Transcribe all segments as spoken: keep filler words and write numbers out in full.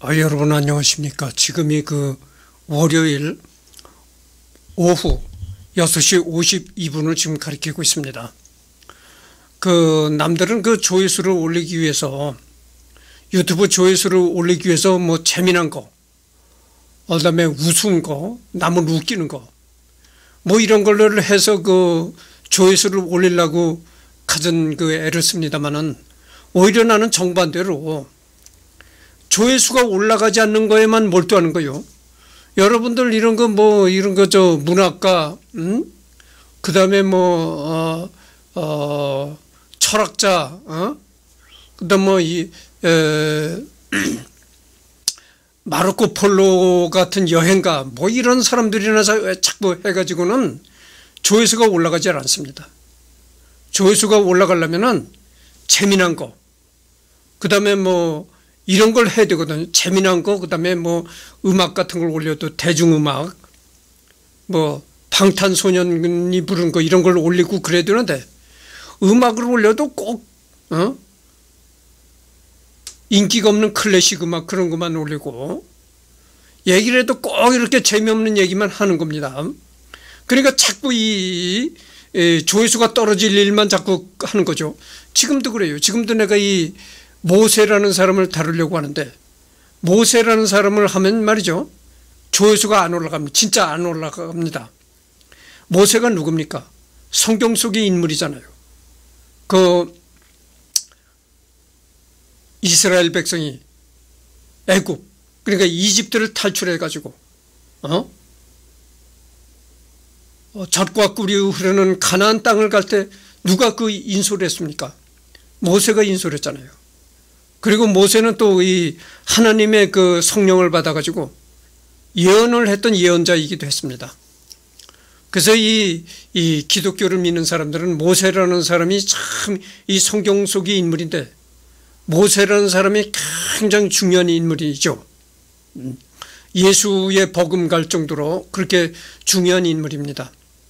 아, 여러분 안녕하십니까. 지금이 그 월요일 오후 여섯 시 오십이 분을 지금 가리키고 있습니다. 그 남들은 그 조회수를 올리기 위해서, 유튜브 조회수를 올리기 위해서 뭐 재미난 거, 그다음에 우스운 거, 남을 웃기는 거, 뭐 이런 걸로 해서 그 조회수를 올리려고 가진 그 애를 씁니다만은, 오히려 나는 정반대로 조회수가 올라가지 않는 거에만 몰두하는 거요. 여러분들 이런 거 뭐 이런 거 저 문학가, 음? 그 다음에 뭐, 어, 어, 철학자, 어? 그 다음 뭐, 이, 에, 마르코 폴로 같은 여행가, 뭐 이런 사람들이나 자꾸 해가지고는 조회수가 올라가지 않습니다. 조회수가 올라가려면은 재미난 거, 그 다음에 뭐, 이런 걸 해야 되거든요. 재미난 거, 그 다음에 뭐 음악 같은 걸 올려도 대중음악, 뭐 방탄소년이 부른 거 이런 걸 올리고 그래야 되는데, 음악을 올려도 꼭, 어? 인기가 없는 클래식 음악 그런 것만 올리고, 얘기를 해도 꼭 이렇게 재미없는 얘기만 하는 겁니다. 그러니까 자꾸 이 조회수가 떨어질 일만 자꾸 하는 거죠. 지금도 그래요. 지금도 내가 이 모세라는 사람을 다루려고 하는데, 모세라는 사람을 하면 말이죠, 조회수가 안 올라갑니다. 진짜 안 올라갑니다. 모세가 누굽니까? 성경 속의 인물이잖아요. 그 이스라엘 백성이 애굽, 그러니까 이집트를 탈출해 가지고 어? 어 젖과 꿀이 흐르는 가나안 땅을 갈 때 누가 그 인솔을 했습니까? 모세가 인솔을 했잖아요. 그리고 모세는 또 이 하나님의 그 성령을 받아가지고 예언을 했던 예언자이기도 했습니다. 그래서 이, 이 기독교를 믿는 사람들은 모세라는 사람이 참 이 성경 속의 인물인데, 모세라는 사람이 굉장히 중요한 인물이죠. 예수의 복음 갈 정도로 그렇게 중요한 인물입니다.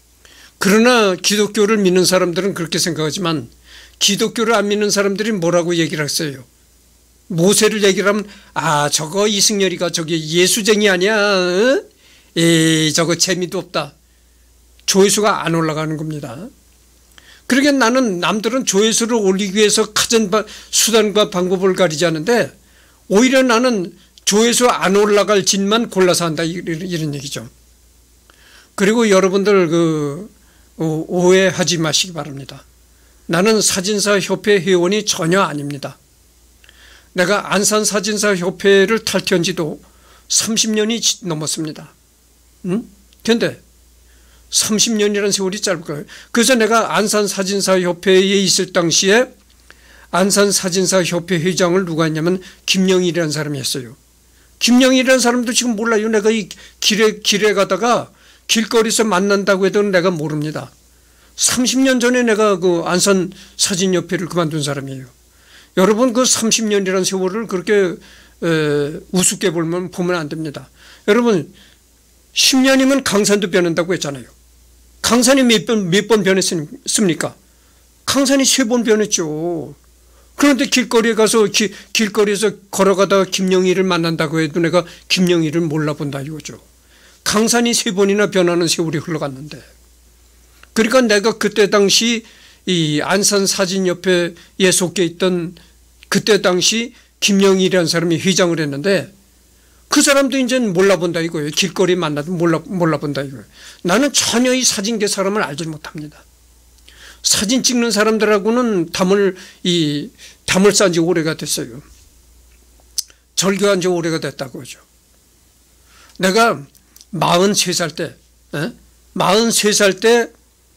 그러나 기독교를 믿는 사람들은 그렇게 생각하지만, 기독교를 안 믿는 사람들이 뭐라고 얘기를 했어요? 모세를 얘기를 하면, 아, 저거 이승열이가 저기 예수쟁이 아니야? 어? 에이, 저거 재미도 없다. 조회수가 안 올라가는 겁니다. 그러게 나는 남들은 조회수를 올리기 위해서 가진 수단과 방법을 가리지 않는데, 오히려 나는 조회수 안 올라갈 짓만 골라서 한다, 이런 얘기죠. 그리고 여러분들 그 오해하지 마시기 바랍니다. 나는 사진사 협회 회원이 전혀 아닙니다. 내가 안산사진사협회를 탈퇴한 지도 삼십 년이 넘었습니다. 응? 근데 삼십 년이라는 세월이 짧을까요? 그래서 내가 안산사진사협회에 있을 당시에 안산사진사협회 회장을 누가 했냐면 김영일이라는 사람이 했어요. 김영일이라는 사람도 지금 몰라요. 내가 이 길에, 길에 가다가 길거리에서 만난다고 해도 내가 모릅니다. 삼십 년 전에 내가 그 안산사진협회를 그만둔 사람이에요. 여러분, 그 삼십 년이라는 세월을 그렇게 에, 우습게 보면, 보면 안 됩니다. 여러분, 십 년이면 강산도 변한다고 했잖아요. 강산이 몇 번, 몇 번 변했습니까? 강산이 세 번 변했죠. 그런데 길거리에 가서, 기, 길거리에서 걸어가다가 김영희를 만난다고 해도 내가 김영희를 몰라본다 이거죠. 강산이 세 번이나 변하는 세월이 흘러갔는데. 그러니까 내가 그때 당시 이 안산사진협회에 속해 있던 그때 당시 김영일이라는 사람이 회장을 했는데, 그 사람도 이제는 몰라본다 이거예요. 길거리 만나도 몰라, 몰라본다 이거예요. 나는 전혀 이 사진계 사람을 알지 못합니다. 사진 찍는 사람들하고는 담을, 이, 담을 싼 지 오래가 됐어요. 절교한 지 오래가 됐다고 하죠. 내가 마흔세 살 때, 에? 마흔세 살 때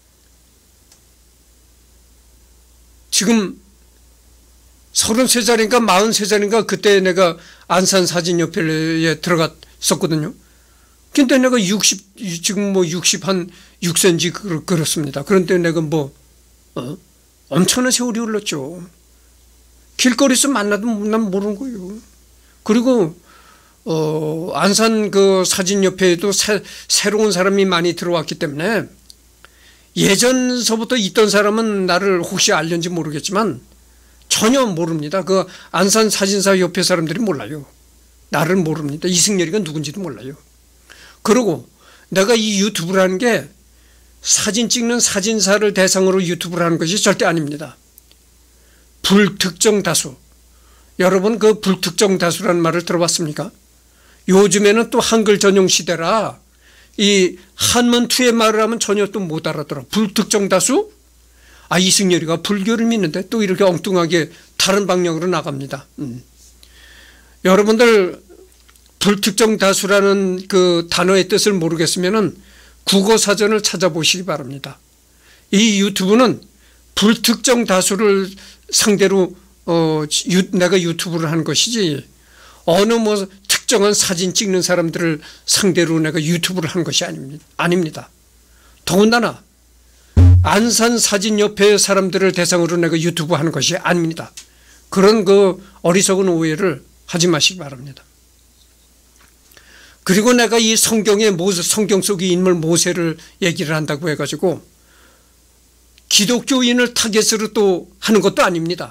지금 서른세 살인가 마흔세 살인가 그때 내가 안산사진협회에 들어갔었거든요. 근데 내가 육십, 지금 뭐 육십 한 육 센티미터 그렇습니다. 그런데 내가 뭐, 어? 엄청난 세월이 흘렀죠. 길거리에서 만나도 난 모르는 거예요. 그리고, 어, 안산 그 사진협회에도 새, 새로운 사람이 많이 들어왔기 때문에 예전서부터 있던 사람은 나를 혹시 알는지 모르겠지만 전혀 모릅니다. 그 안산 사진사 협회 사람들이 몰라요. 나를 모릅니다. 이승열이가 누군지도 몰라요. 그리고 내가 이 유튜브라는 게 사진 찍는 사진사를 대상으로 유튜브를 하는 것이 절대 아닙니다. 불특정 다수. 여러분 그 불특정 다수라는 말을 들어봤습니까? 요즘에는 또 한글 전용 시대라 이 한문투의 말을 하면 전혀 또 못 알아들어. 불특정 다수? 아, 이승열이가 불교를 믿는데 또 이렇게 엉뚱하게 다른 방향으로 나갑니다. 음. 여러분들 불특정 다수라는 그 단어의 뜻을 모르겠으면은 국어사전을 찾아보시기 바랍니다. 이 유튜브는 불특정 다수를 상대로 어, 유, 내가 유튜브를 한 것이지 어느 뭐 특정한 사진 찍는 사람들을 상대로 내가 유튜브를 한 것이 아닙니다. 아닙니다. 더군다나 안산사진협회 사람들을 대상으로 내가 유튜브 하는 것이 아닙니다. 그런 그 어리석은 오해를 하지 마시기 바랍니다. 그리고 내가 이 성경의 모세, 성경 속의 인물 모세를 얘기를 한다고 해가지고 기독교인을 타겟으로 또 하는 것도 아닙니다.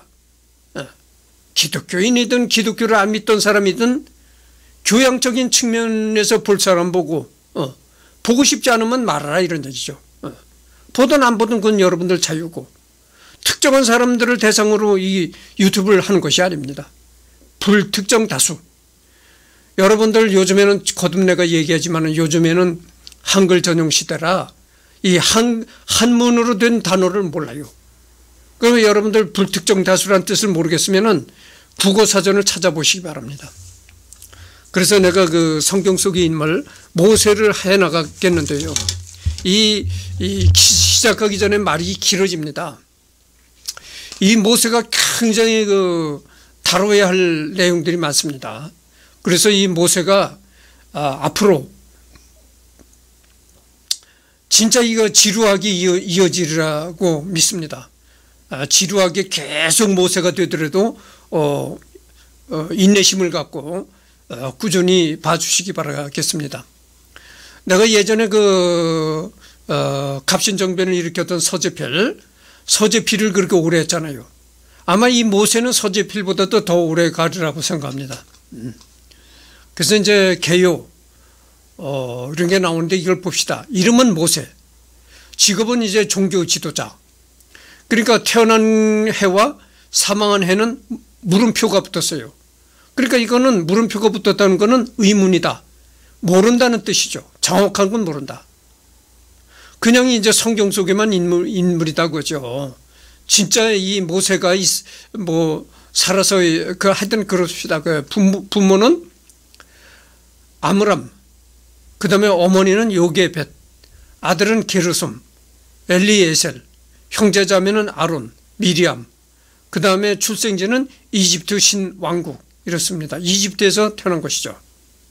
기독교인이든 기독교를 안 믿던 사람이든 교양적인 측면에서 볼 사람 보고 어, 보고 싶지 않으면 말아라 이런 얘기죠. 어. 보든 안 보든 그건 여러분들 자유고 특정한 사람들을 대상으로 이 유튜브를 하는 것이 아닙니다. 불특정 다수. 여러분들 요즘에는 거듭 내가 얘기하지만 요즘에는 한글 전용 시대라 이 한, 한문으로 된 단어를 몰라요. 그러면 여러분들 불특정 다수란 뜻을 모르겠으면 국어사전을 찾아보시기 바랍니다. 그래서 내가 그 성경 속의 인물 모세를 해나가겠는데요. 이, 이 시작하기 전에 말이 길어집니다. 이 모세가 굉장히 그 다뤄야 할 내용들이 많습니다. 그래서 이 모세가 아, 앞으로 진짜 이거 지루하게 이어, 이어지리라고 믿습니다. 아, 지루하게 계속 모세가 되더라도 어, 어, 인내심을 갖고 어, 꾸준히 봐주시기 바라겠습니다. 내가 예전에 그 어, 갑신정변을 일으켰던 서재필, 서재필을 그렇게 오래 했잖아요. 아마 이 모세는 서재필보다도 더 오래 가리라고 생각합니다. 음. 그래서 이제 개요 어, 이런 게 나오는데 이걸 봅시다. 이름은 모세, 직업은 이제 종교 지도자. 그러니까 태어난 해와 사망한 해는 물음표가 붙었어요. 그러니까 이거는 물음표가 붙었다는 것은 의문이다. 모른다는 뜻이죠. 정확한 건 모른다. 그냥 이제 성경 속에만 인물, 인물이다 그죠. 진짜 이 모세가 뭐 살아서 그 하여튼 그렇습니다. 그 부모, 부모는 아므람, 그 다음에 어머니는 요게벳, 아들은 게르솜, 엘리에셀, 형제자매는 아론, 미리암, 그 다음에 출생지는 이집트 신왕국 이렇습니다. 이집트에서 태어난 것이죠.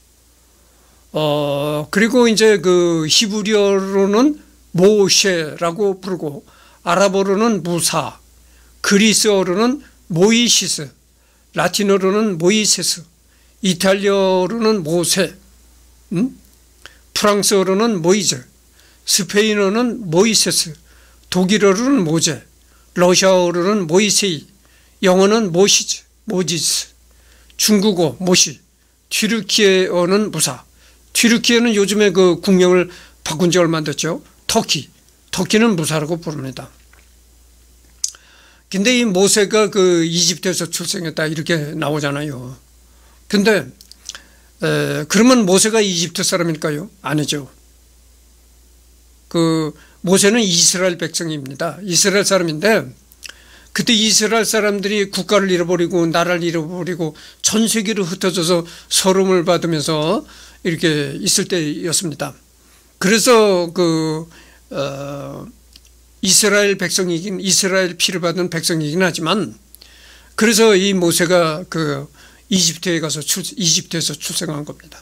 어, 그리고 이제 그 히브리어로는 모셰라고 부르고 아랍어로는 무사, 그리스어로는 모이시스, 라틴어로는 모이세스, 이탈리아어로는 모세, 음? 프랑스어로는 모이즈, 스페인어는 모이세스, 독일어로는 모제, 러시아어로는 모이세이, 영어는 모시즈, 모지스, 중국어 모시, 튀르키예어는 무사. 튀르키예는 요즘에 그 국명을 바꾼 지 얼마 안 됐죠. 터키, 터키는 무사라고 부릅니다. 근데 이 모세가 그 이집트에서 출생했다 이렇게 나오잖아요. 근데 에, 그러면 모세가 이집트 사람일까요? 아니죠. 그 모세는 이스라엘 백성입니다. 이스라엘 사람인데 그때 이스라엘 사람들이 국가를 잃어버리고 나라를 잃어버리고 전 세계로 흩어져서 서름을 받으면서 이렇게 있을 때였습니다. 그래서 그 어, 이스라엘 백성이긴 이스라엘 피를 받은 백성이긴 하지만 그래서 이 모세가 그 이집트에 가서 출, 이집트에서 출생한 겁니다.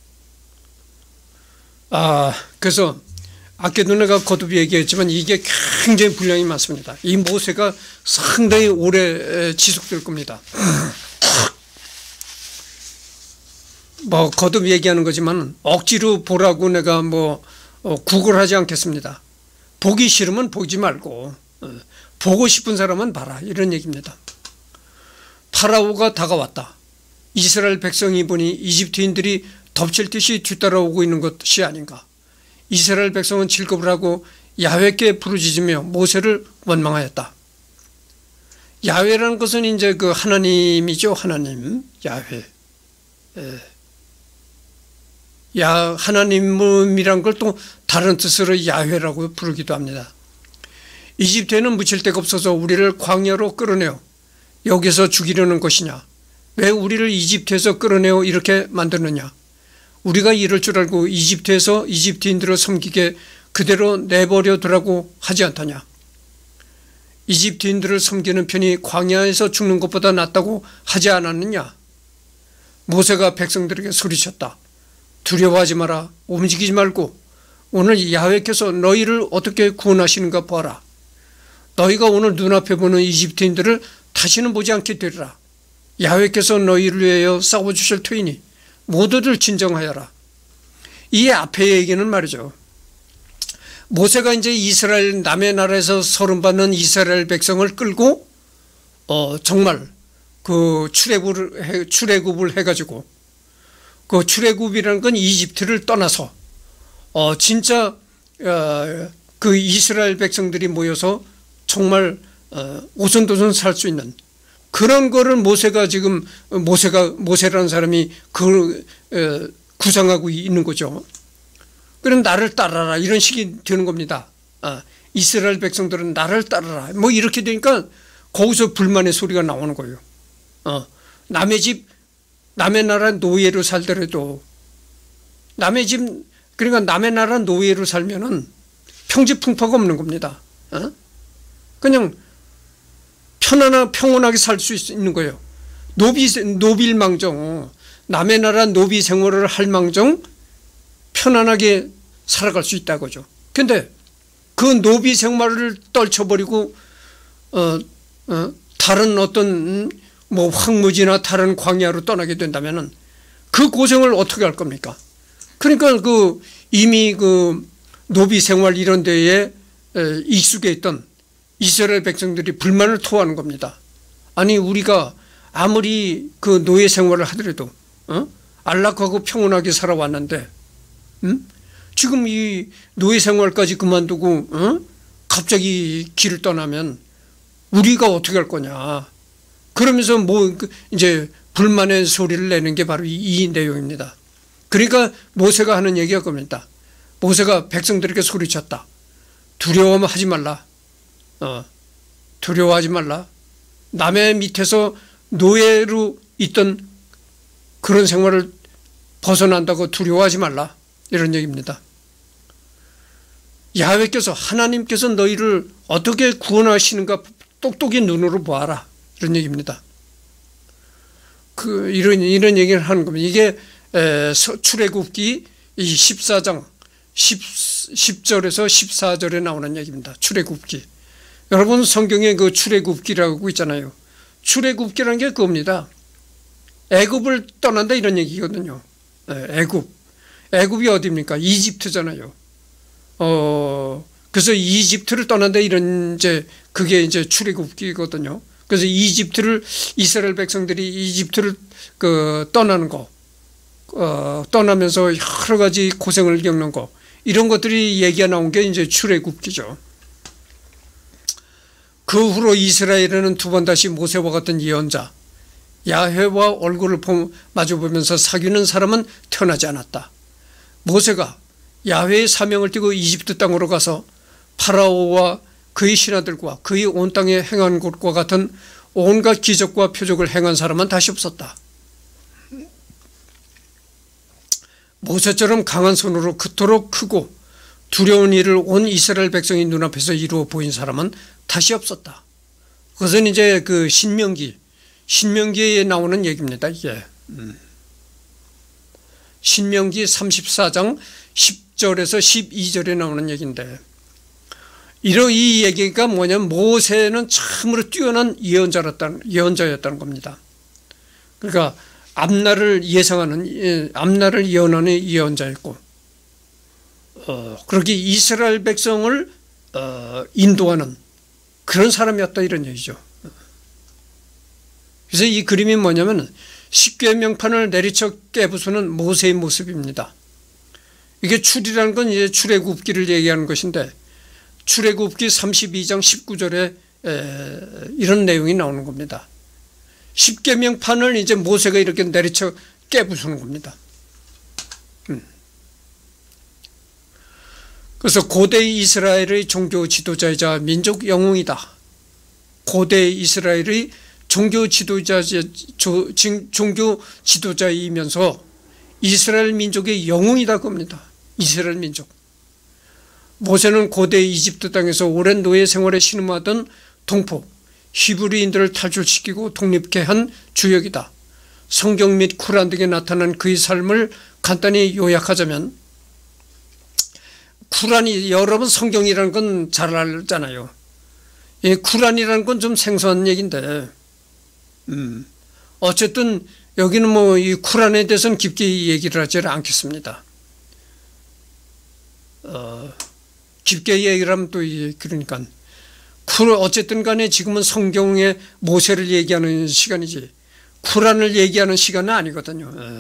아, 그래서 아까도 내가 거듭 얘기했지만 이게 굉장히 분량이 많습니다. 이 모세가 상당히 오래 지속될 겁니다. 뭐 거듭 얘기하는 거지만 억지로 보라고 내가 뭐 구걸하지 않겠습니다. 보기 싫으면 보지 말고 보고 싶은 사람은 봐라 이런 얘기입니다. 파라오가 다가왔다. 이스라엘 백성이 보니 이집트인들이 덮칠 듯이 뒤따라오고 있는 것이 아닌가. 이스라엘 백성은 질겁을 하고 야훼께 부르짖으며 모세를 원망하였다. 야훼라는 것은 이제 그 하나님이죠. 하나님, 야훼. 예. 야, 하나님이란 걸 또 다른 뜻으로 야훼라고 부르기도 합니다. 이집트에는 묻힐 데가 없어서 우리를 광야로 끌어내어 여기서 죽이려는 것이냐. 왜 우리를 이집트에서 끌어내어 이렇게 만드느냐. 우리가 이럴 줄 알고 이집트에서 이집트인들을 섬기게 그대로 내버려 두라고 하지 않더냐. 이집트인들을 섬기는 편이 광야에서 죽는 것보다 낫다고 하지 않았느냐. 모세가 백성들에게 소리쳤다. 두려워하지 마라. 움직이지 말고 오늘 야훼께서 너희를 어떻게 구원하시는가 봐라. 너희가 오늘 눈앞에 보는 이집트인들을 다시는 보지 않게 되리라. 야훼께서 너희를 위하여 싸워주실 터이니 모두들 진정하여라. 이 앞에 얘기는 말이죠. 모세가 이제 이스라엘 남의 나라에서 서름받는 이스라엘 백성을 끌고 어 정말 그 출애굽을 해, 출애굽을 해가지고 그 출애굽이라는 건 이집트를 떠나서 어 진짜 어, 그 이스라엘 백성들이 모여서 정말 어, 오손도손 살 수 있는 그런 거를 모세가 지금 모세가 모세라는 사람이 그 어, 구상하고 있는 거죠. 그럼 나를 따라라 이런 식이 되는 겁니다. 아, 이스라엘 백성들은 나를 따라라 뭐 이렇게 되니까 거기서 불만의 소리가 나오는 거예요. 어, 남의 집 남의 나라 노예로 살더라도 남의 집 그러니까 남의 나라 노예로 살면은 평지풍파가 없는 겁니다. 어? 그냥 편안하 평온하게 살 수 있는 거예요. 노비 노빌망정 남의 나라 노비 생활을 할 망정 편안하게 살아갈 수 있다고죠. 근데 그 노비 생활을 떨쳐버리고 어, 어, 다른 어떤 뭐 황무지나 다른 광야로 떠나게 된다면은 그 고생을 어떻게 할 겁니까? 그러니까 그 이미 그 노비 생활 이런 데에 익숙해 있던 이스라엘 백성들이 불만을 토하는 겁니다. 아니 우리가 아무리 그 노예 생활을 하더라도 어? 안락하고 평온하게 살아왔는데 음? 지금 이 노예 생활까지 그만두고 어? 갑자기 길을 떠나면 우리가 어떻게 할 거냐. 그러면서 뭐 이제 불만의 소리를 내는 게 바로 이, 이 내용입니다. 그러니까 모세가 하는 얘기가 겁니다. 모세가 백성들에게 소리쳤다. 두려워하지 말라. 어, 두려워하지 말라. 남의 밑에서 노예로 있던 그런 생활을 벗어난다고 두려워하지 말라. 이런 얘기입니다. 야훼께서 하나님께서 너희를 어떻게 구원하시는가 똑똑히 눈으로 보아라. 이런 얘기입니다. 그 이런 이런 얘기를 하는 겁니다. 이게 에, 출애굽기 이 십사 장 십 절에서 십사 절에 나오는 얘기입니다. 출애굽기. 여러분 성경에 그 출애굽기라고 있잖아요. 출애굽기라는 게 그겁니다. 애굽을 떠난다 이런 얘기거든요. 애굽. 애굽이 어디입니까? 이집트잖아요. 어, 그래서 이집트를 떠난다 이런 이제 그게 이제 출애굽기거든요. 그래서 이집트를 이스라엘 백성들이 이집트를 그 떠나는 거, 어, 떠나면서 여러 가지 고생을 겪는 거 이런 것들이 얘기가 나온 게 이제 출애굽기죠. 그 후로 이스라엘에는 두 번 다시 모세와 같은 예언자 야훼와 얼굴을 마주보면서 사귀는 사람은 태어나지 않았다. 모세가 야훼의 사명을 띠고 이집트 땅으로 가서 파라오와 그의 신하들과 그의 온 땅에 행한 것과 같은 온갖 기적과 표적을 행한 사람은 다시 없었다. 모세처럼 강한 손으로 그토록 크고 두려운 일을 온 이스라엘 백성의 눈앞에서 이루어 보인 사람은 다시 없었다. 그것은 이제 그 신명기, 신명기에 나오는 얘기입니다. 이게 신명기 삼십사 장 십 절에서 십이 절에 나오는 얘기인데, 이런 이 얘기가 뭐냐면 모세는 참으로 뛰어난 예언자였다는, 예언자였다는 겁니다. 그러니까 앞날을 예상하는, 앞날을 예언하는 예언자였고, 어, 그렇게 이스라엘 백성을 어, 인도하는 그런 사람이었다 이런 얘기죠. 그래서 이 그림이 뭐냐면 십계명판을 내리쳐 깨부수는 모세의 모습입니다. 이게 출이라는 건 이제 출애굽기를 얘기하는 것인데 출애굽기 삼십이 장 십구 절에 에, 이런 내용이 나오는 겁니다. 십계명판을 이제 모세가 이렇게 내리쳐 깨부수는 겁니다. 음. 그래서 고대 이스라엘의 종교 지도자이자 민족 영웅이다. 고대 이스라엘의 종교 지도자, 종교 지도자이면서 이스라엘 민족의 영웅이다 겁니다. 이스라엘 민족. 모세는 고대 이집트 땅에서 오랜 노예 생활에 신음하던 동포 히브리인들을 탈출시키고 독립케 한 주역이다. 성경 및 쿠란 등에 나타난 그의 삶을 간단히 요약하자면, 쿠란이, 여러분 성경이라는 건 잘 알잖아요. 예, 쿠란이라는 건 좀 생소한 얘기인데, 음, 어쨌든 여기는 뭐 이 쿠란에 대해서는 깊게 얘기를 하지 않겠습니다. 어, 깊게 얘기를 하면 또 그러니까 어쨌든 간에 지금은 성경의 모세를 얘기하는 시간이지 쿠란을 얘기하는 시간은 아니거든요. 예.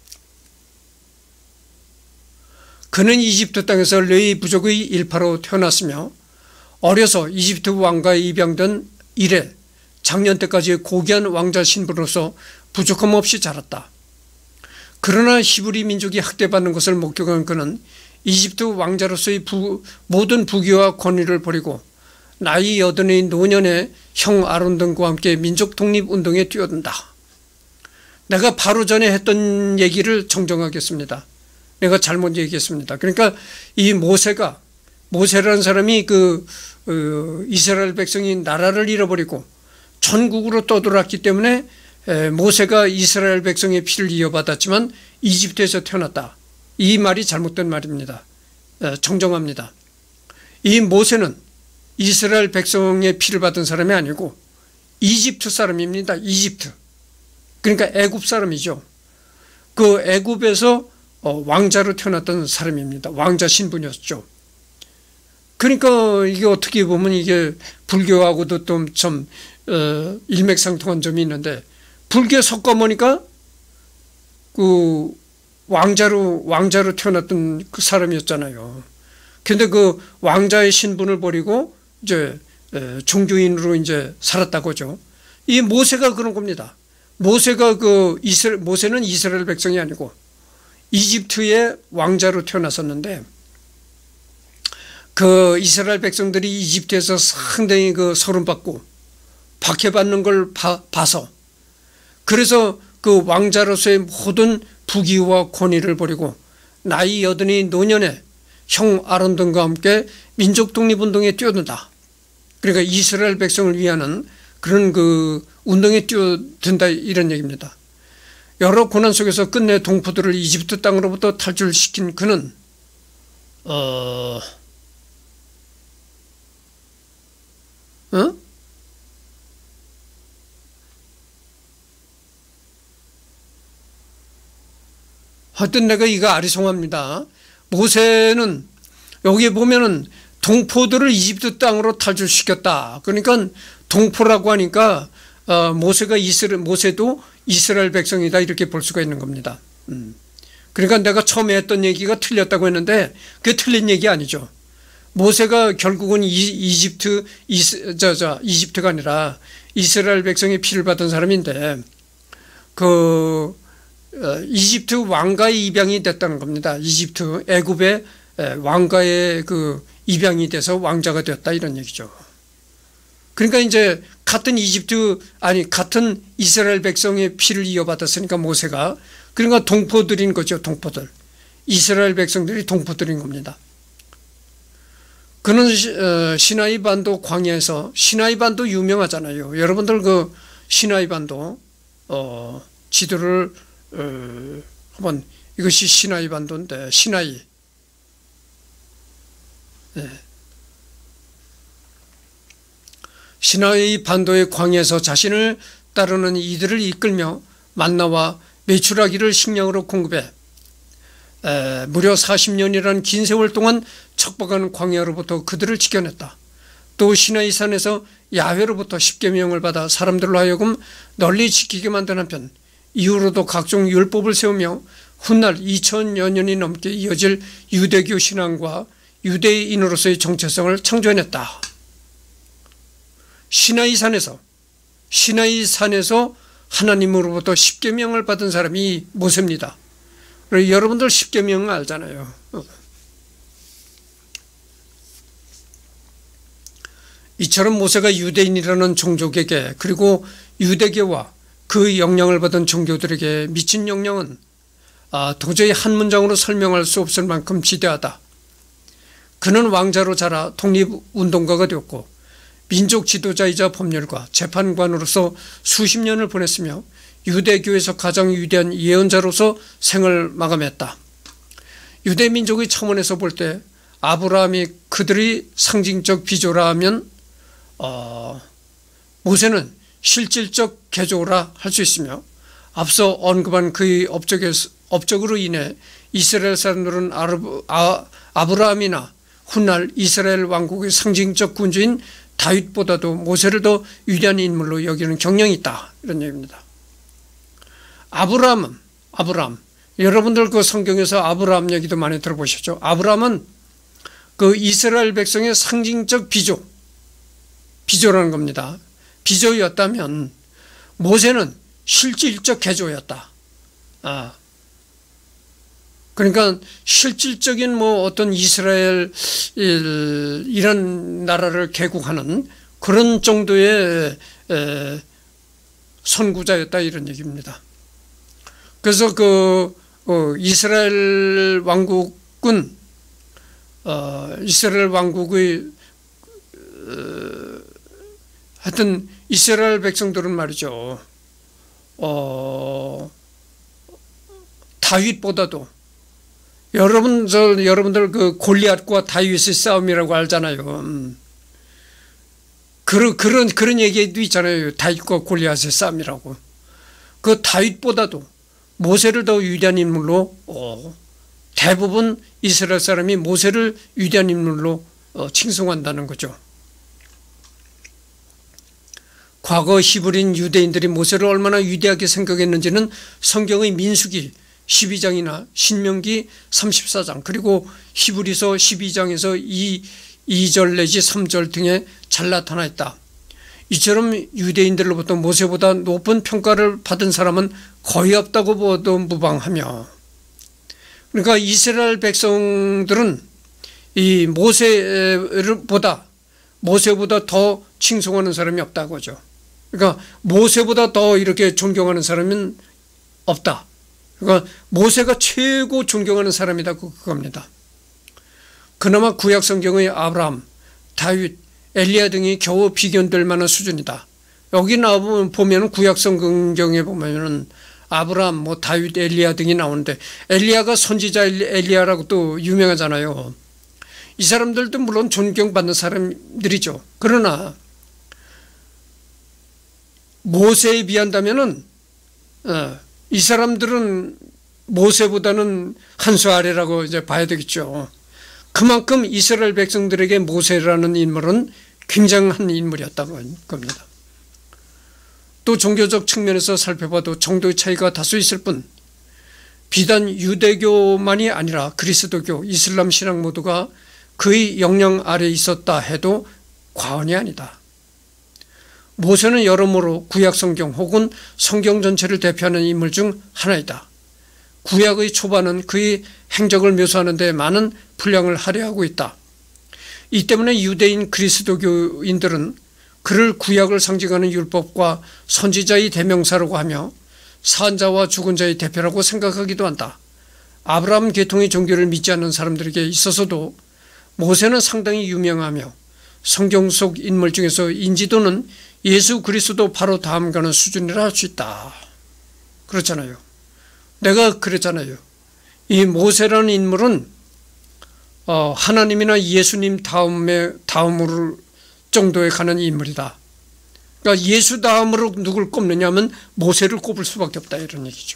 그는 이집트 땅에서 레위 부족의 일파로 태어났으며 어려서 이집트 왕과 입양된 이래 작년 때까지 고귀한 왕자 신부로서 부족함 없이 자랐다. 그러나 히브리 민족이 학대받는 것을 목격한 그는 이집트 왕자로서의 부, 모든 부귀와 권위를 버리고 나이 여든의 노년에 형 아론 등과 함께 민족 독립운동에 뛰어든다. 내가 바로 전에 했던 얘기를 정정하겠습니다. 내가 잘못 얘기했습니다. 그러니까 이 모세가, 모세라는 사람이 그 어, 이스라엘 백성이 나라를 잃어버리고 천국으로 떠돌았기 때문에 에, 모세가 이스라엘 백성의 피를 이어받았지만 이집트에서 태어났다. 이 말이 잘못된 말입니다. 에, 정정합니다. 이 모세는 이스라엘 백성의 피를 받은 사람이 아니고 이집트 사람입니다. 이집트. 그러니까 애굽 사람이죠. 그 애굽에서 어, 왕자로 태어났던 사람입니다. 왕자 신분이었죠. 그러니까 이게 어떻게 보면 이게 불교하고도 좀, 좀 어, 일맥상통한 점이 있는데, 불교에 섞어보니까 그 왕자로 왕자로 태어났던 그 사람이었잖아요. 근데 그 왕자의 신분을 버리고 이제 종교인으로 이제 살았다고죠. 이 모세가 그런 겁니다. 모세가 그 이스라엘, 모세는 이스라엘 백성이 아니고 이집트의 왕자로 태어났었는데, 그 이스라엘 백성들이 이집트에서 상당히 그 소름받고 박해받는 걸 봐, 봐서 그래서 그 왕자로서의 모든 부귀와 권위를 버리고 나이 여든이 노년에 형 아론 등과 함께 민족 독립운동에 뛰어든다. 그러니까 이스라엘 백성을 위하는 그런 그 운동에 뛰어든다 이런 얘기입니다. 여러 고난 속에서 끝내 동포들을 이집트 땅으로부터 탈출시킨 그는 어, 어? 하여튼 내가 이거 아리송합니다. 모세는 여기 보면은 동포들을 이집트 땅으로 탈출시켰다. 그러니까 동포라고 하니까 어, 모세가 이스라엘, 모세도 이스라엘 백성이다 이렇게 볼 수가 있는 겁니다. 음. 그러니까 내가 처음에 했던 얘기가 틀렸다고 했는데 그게 틀린 얘기 아니죠. 모세가 결국은 이, 이집트 이스, 저, 저, 이집트가 아니라 이스라엘 백성의 피를 받은 사람인데 그 어, 이집트 왕가의 입양이 됐다는 겁니다. 이집트 애굽의 왕가의 그 입양이 돼서 왕자가 되었다 이런 얘기죠. 그러니까 이제 같은 이집트 아니 같은 이스라엘 백성의 피를 이어받았으니까 모세가 그러니까 동포들인 거죠. 동포들. 이스라엘 백성들이 동포들인 겁니다. 그는 시나이 반도 광야에서 시나이 반도 유명하잖아요. 여러분들 그 시나이 반도 어, 지도를 어, 한번 이것이 시나이 반도인데 시나이 네. 시나이 반도의 광야에서 자신을 따르는 이들을 이끌며 만나와 메추라기를 식량으로 공급해 에, 무려 사십 년이라는 긴 세월 동안 척박한 광야로부터 그들을 지켜냈다. 또 시나이 산에서 야훼로부터 십계명을 받아 사람들로 하여금 널리 지키게 만든 한편 이후로도 각종 율법을 세우며 훗날 이천여 년이 넘게 이어질 유대교 신앙과 유대인으로서의 정체성을 창조해냈다. 시나이산에서 시나이산에서 하나님으로부터 십계명을 받은 사람이 모세입니다. 여러분들 십계명 알잖아요. 이처럼 모세가 유대인이라는 종족에게 그리고 유대교와 그 영향을 받은 종교들에게 미친 영향은 도저히 한 문장으로 설명할 수 없을 만큼 지대하다. 그는 왕자로 자라 독립운동가가 되었고 민족 지도자이자 법률가, 재판관으로서 수십 년을 보냈으며 유대교에서 가장 위대한 예언자로서 생을 마감했다. 유대 민족의 차원에서 볼 때 아브라함이 그들의 상징적 비조라 하면 어, 모세는 실질적 개조라 할 수 있으며 앞서 언급한 그의 업적에서, 업적으로 인해 이스라엘 사람들은 아르브, 아, 아브라함이나 훗날 이스라엘 왕국의 상징적 군주인 다윗보다도 모세를 더 위대한 인물로 여기는 경향이 있다. 이런 얘기입니다. 아브라함은 아브라함 여러분들 그 성경에서 아브라함 얘기도 많이 들어보셨죠. 아브라함은 그 이스라엘 백성의 상징적 비조 비조라는 겁니다. 비조였다면 모세는 실질적 개조였다. 아, 그러니까 실질적인 뭐 어떤 이스라엘 이런 나라를 개국하는 그런 정도의 선구자였다 이런 얘기입니다. 그래서 그 어, 이스라엘 왕국은 어, 이스라엘 왕국의 어, 하여튼 이스라엘 백성들은 말이죠. 어, 다윗보다도 여러분 저 여러분들 그 골리앗과 다윗의 싸움이라고 알잖아요. 음. 그런 그런 그런 얘기도 있잖아요. 다윗과 골리앗의 싸움이라고. 그 다윗보다도 모세를 더 위대한 인물로 어, 대부분 이스라엘 사람이 모세를 위대한 인물로 어, 칭송한다는 거죠. 과거 히브리인 유대인들이 모세를 얼마나 위대하게 생각했는지는 성경의 민수기 십이 장이나 신명기 삼십사 장 그리고 히브리서 십이 장에서 이 절 내지 삼 절 등에 잘 나타나 있다. 이처럼 유대인들로부터 모세보다 높은 평가를 받은 사람은 거의 없다고 보도 무방하며, 그러니까 이스라엘 백성들은 이 모세보다 모세보다 더 칭송하는 사람이 없다고 하죠. 그러니까 모세보다 더 이렇게 존경하는 사람은 없다. 그러니까 모세가 최고 존경하는 사람이다 그겁니다. 그나마 구약 성경의 아브라함, 다윗, 엘리야 등이 겨우 비견될 만한 수준이다. 여기 나오면 보면 구약 성경에 보면은 아브라함, 뭐 다윗, 엘리야 등이 나오는데 엘리야가 선지자 엘리야라고 또 유명하잖아요. 이 사람들도 물론 존경받는 사람들이죠. 그러나 모세에 비한다면은 어, 이 사람들은 모세보다는 한 수 아래라고 이제 봐야 되겠죠. 그만큼 이스라엘 백성들에게 모세라는 인물은 굉장한 인물이었다고 겁니다. 또 종교적 측면에서 살펴봐도 정도의 차이가 다수 있을 뿐 비단 유대교만이 아니라 그리스도교, 이슬람 신앙 모두가 그의 영향 아래에 있었다 해도 과언이 아니다. 모세는 여러모로 구약 성경 혹은 성경 전체를 대표하는 인물 중 하나이다. 구약의 초반은 그의 행적을 묘사하는 데 많은 분량을 할애하고 있다. 이 때문에 유대인 그리스도교인들은 그를 구약을 상징하는 율법과 선지자의 대명사라고 하며 산자와 죽은 자의 대표라고 생각하기도 한다. 아브라함 계통의 종교를 믿지 않는 사람들에게 있어서도 모세는 상당히 유명하며 성경 속 인물 중에서 인지도는 예수 그리스도 바로 다음 가는 수준이라 할 수 있다. 그렇잖아요. 내가 그랬잖아요. 이 모세라는 인물은 어, 하나님이나 예수님 다음에 다음으로 정도에 가는 인물이다. 그러니까 예수 다음으로 누굴 꼽느냐면 모세를 꼽을 수밖에 없다 이런 얘기죠.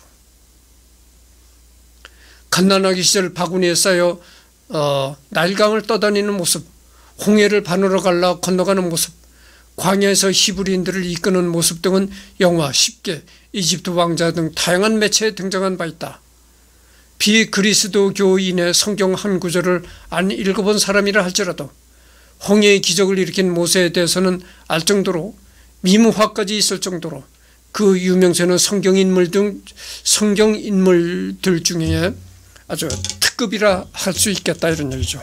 갓난아기 시절 바구니에 쌓여 어, 나일강을 떠다니는 모습, 홍해를 반으로 갈라 건너가는 모습, 광야에서 히브리인들을 이끄는 모습 등은 영화, 십계, 이집트 왕자 등 다양한 매체에 등장한 바 있다. 비그리스도교인의 성경 한 구절을 안 읽어본 사람이라 할지라도 홍해의 기적을 일으킨 모세에 대해서는 알 정도로 미무화까지 있을 정도로 그 유명세는 성경인물 등 성경인물들 중에 아주 특급이라 할 수 있겠다 이런 얘기죠.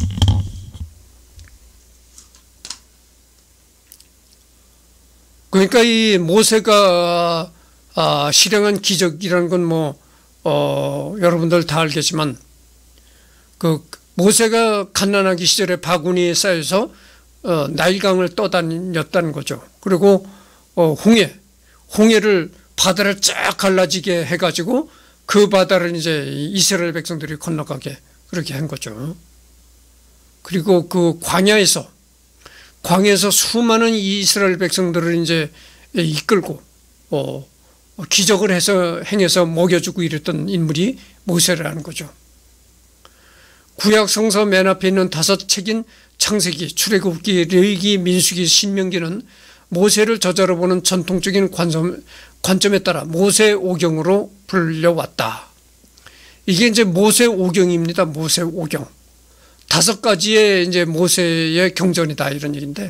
그러니까 이 모세가 아, 실행한 기적이라는 건 뭐 어, 여러분들 다 알겠지만 그 모세가 갓난아기 시절에 바구니에 쌓여서 어, 나일강을 떠다녔다는 거죠. 그리고 어, 홍해, 홍해를 바다를 쫙 갈라지게 해가지고 그 바다를 이제 이스라엘 백성들이 건너가게 그렇게 한 거죠. 그리고 그 광야에서 광야에서 수많은 이스라엘 백성들을 이제 이끌고 어, 기적을 해서 행해서 먹여주고 이랬던 인물이 모세라는 거죠. 구약 성서 맨 앞에 있는 다섯 책인 창세기, 출애굽기, 레위기, 민수기, 신명기는 모세를 저자로 보는 전통적인 관점, 관점에 따라 모세 오경으로 불려왔다. 이게 이제 모세 오경입니다. 모세 오경. 다섯 가지의 이제 모세의 경전이다 이런 얘기인데,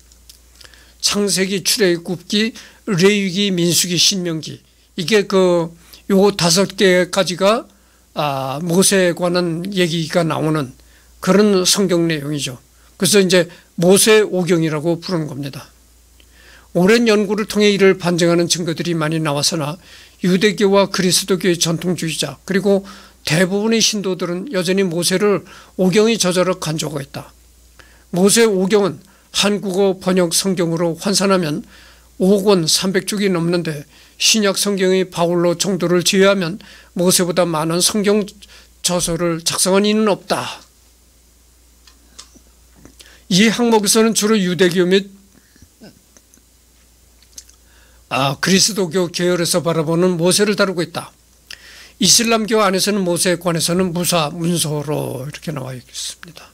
창세기, 출애굽기, 레위기, 민수기, 신명기, 이게 그 요 다섯 개까지가 아, 모세에 관한 얘기가 나오는 그런 성경 내용이죠. 그래서 이제 모세 오경이라고 부르는 겁니다. 오랜 연구를 통해 이를 반증하는 증거들이 많이 나와서나 유대교와 그리스도교의 전통주의자 그리고 대부분의 신도들은 여전히 모세를 오경의 저자로 간주하고 있다. 모세 오경은 한국어 번역 성경으로 환산하면 오억 권 삼백 쪽이 넘는데 신약 성경의 바울로 정도를 제외하면 모세보다 많은 성경 저서를 작성한 이는 없다. 이 항목에서는 주로 유대교 및 아, 그리스도교 계열에서 바라보는 모세를 다루고 있다. 이슬람교 안에서는 모세에 관해서는 무사, 문서로 이렇게 나와 있습니다.